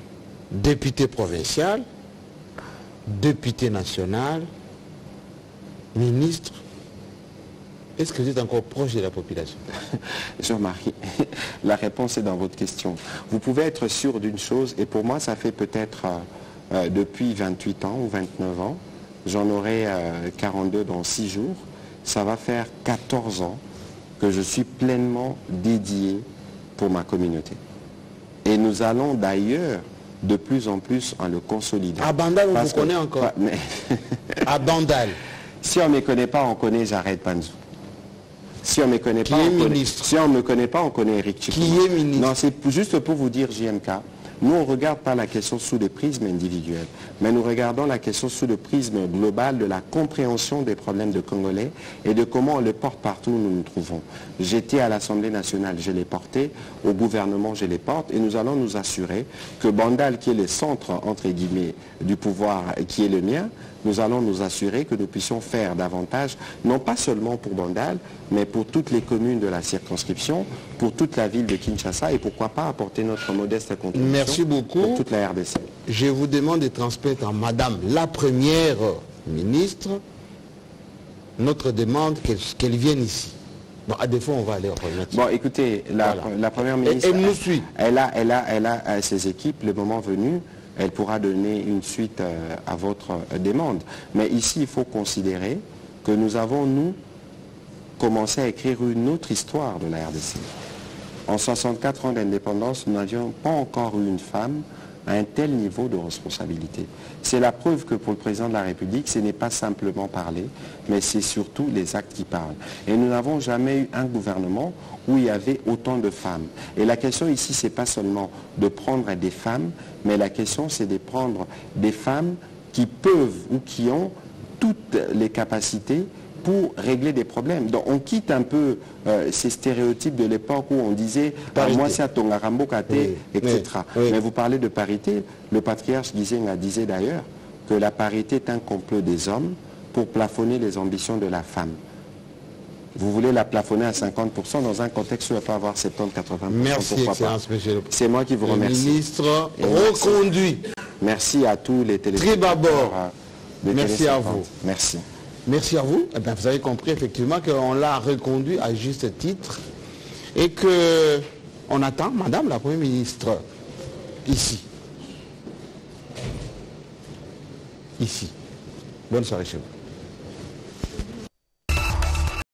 A: député provincial, député national, ministre. Est-ce que vous êtes encore proche de la population?
B: Jean-Marie, la réponse est dans votre question. Vous pouvez être sûr d'une chose, et pour moi ça fait peut-être euh, depuis vingt-huit ans ou vingt-neuf ans, j'en aurai euh, quarante-deux dans six jours, ça va faire quatorze ans que je suis pleinement dédié pour ma communauté. Et nous allons d'ailleurs de plus en plus en le consolider.
A: À Bandal, on vous connaît encore.
B: Ouais, mais
A: à Bandal.
B: Si on ne me connaît pas, on connaît Jared Panzou. Si on ne me connaît
A: qui
B: pas,
A: est
B: on connaît,
A: ministre.
B: Si on ne me connaît pas, on connaît Eric Chikouma.
A: Qui est ministre.
B: Non, c'est juste pour vous dire, J M K, nous on ne regarde pas la question sous des prismes individuels, mais nous regardons la question sous le prisme global de la compréhension des problèmes de Congolais et de comment on les porte partout où nous nous trouvons. J'étais à l'Assemblée nationale, je l'ai porté, au gouvernement je les porte, et nous allons nous assurer que Bandal, qui est le centre, entre guillemets, du pouvoir, qui est le mien, nous allons nous assurer que nous puissions faire davantage, non pas seulement pour Bandal, mais pour toutes les communes de la circonscription, pour toute la ville de Kinshasa, et pourquoi pas apporter notre modeste contribution.
A: Merci beaucoup.
B: Pour toute la R D C.
A: Je vous demande de transmettre à Madame la Première ministre notre demande qu'elle qu'elle vienne ici. Bon, à défaut, on va aller remettre.
B: Bon, écoutez, la,
A: voilà.
B: la Première ministre,
A: elle nous suit.
B: Elle a, elle a, elle a, elle a ses équipes, le moment venu, elle pourra donner une suite euh, à votre euh, demande. Mais ici, il faut considérer que nous avons, nous, commencé à écrire une autre histoire de la R D C. En soixante-quatre ans d'indépendance, nous n'avions pas encore eu une femme à un tel niveau de responsabilité. C'est la preuve que pour le président de la République, ce n'est pas simplement parler, mais c'est surtout les actes qui parlent. Et nous n'avons jamais eu un gouvernement où il y avait autant de femmes. Et la question ici, ce n'est pas seulement de prendre des femmes, mais la question, c'est de prendre des femmes qui peuvent ou qui ont toutes les capacités pour régler des problèmes. Donc on quitte un peu euh, ces stéréotypes de l'époque où on disait ah, « moi c'est à Tongarambo Kate oui, », et cetera. Oui, oui. Mais vous parlez de parité. Le patriarche Gizenga disait d'ailleurs que la parité est un complot des hommes pour plafonner les ambitions de la femme. Vous voulez la plafonner à cinquante pour cent dans un contexte où il va pas avoir soixante-dix à quatre-vingts pour cent.
A: Merci, Excellence, monsieur le
B: C'est moi qui vous remercie.
A: Le ministre reconduit.
B: Merci à tous les téléspectateurs.
A: Merci à vous.
B: Merci.
A: Merci à vous. Eh bien, vous avez compris effectivement qu'on l'a reconduit à juste titre et qu'on attend Madame la Première ministre ici. Ici. Bonne soirée chez vous.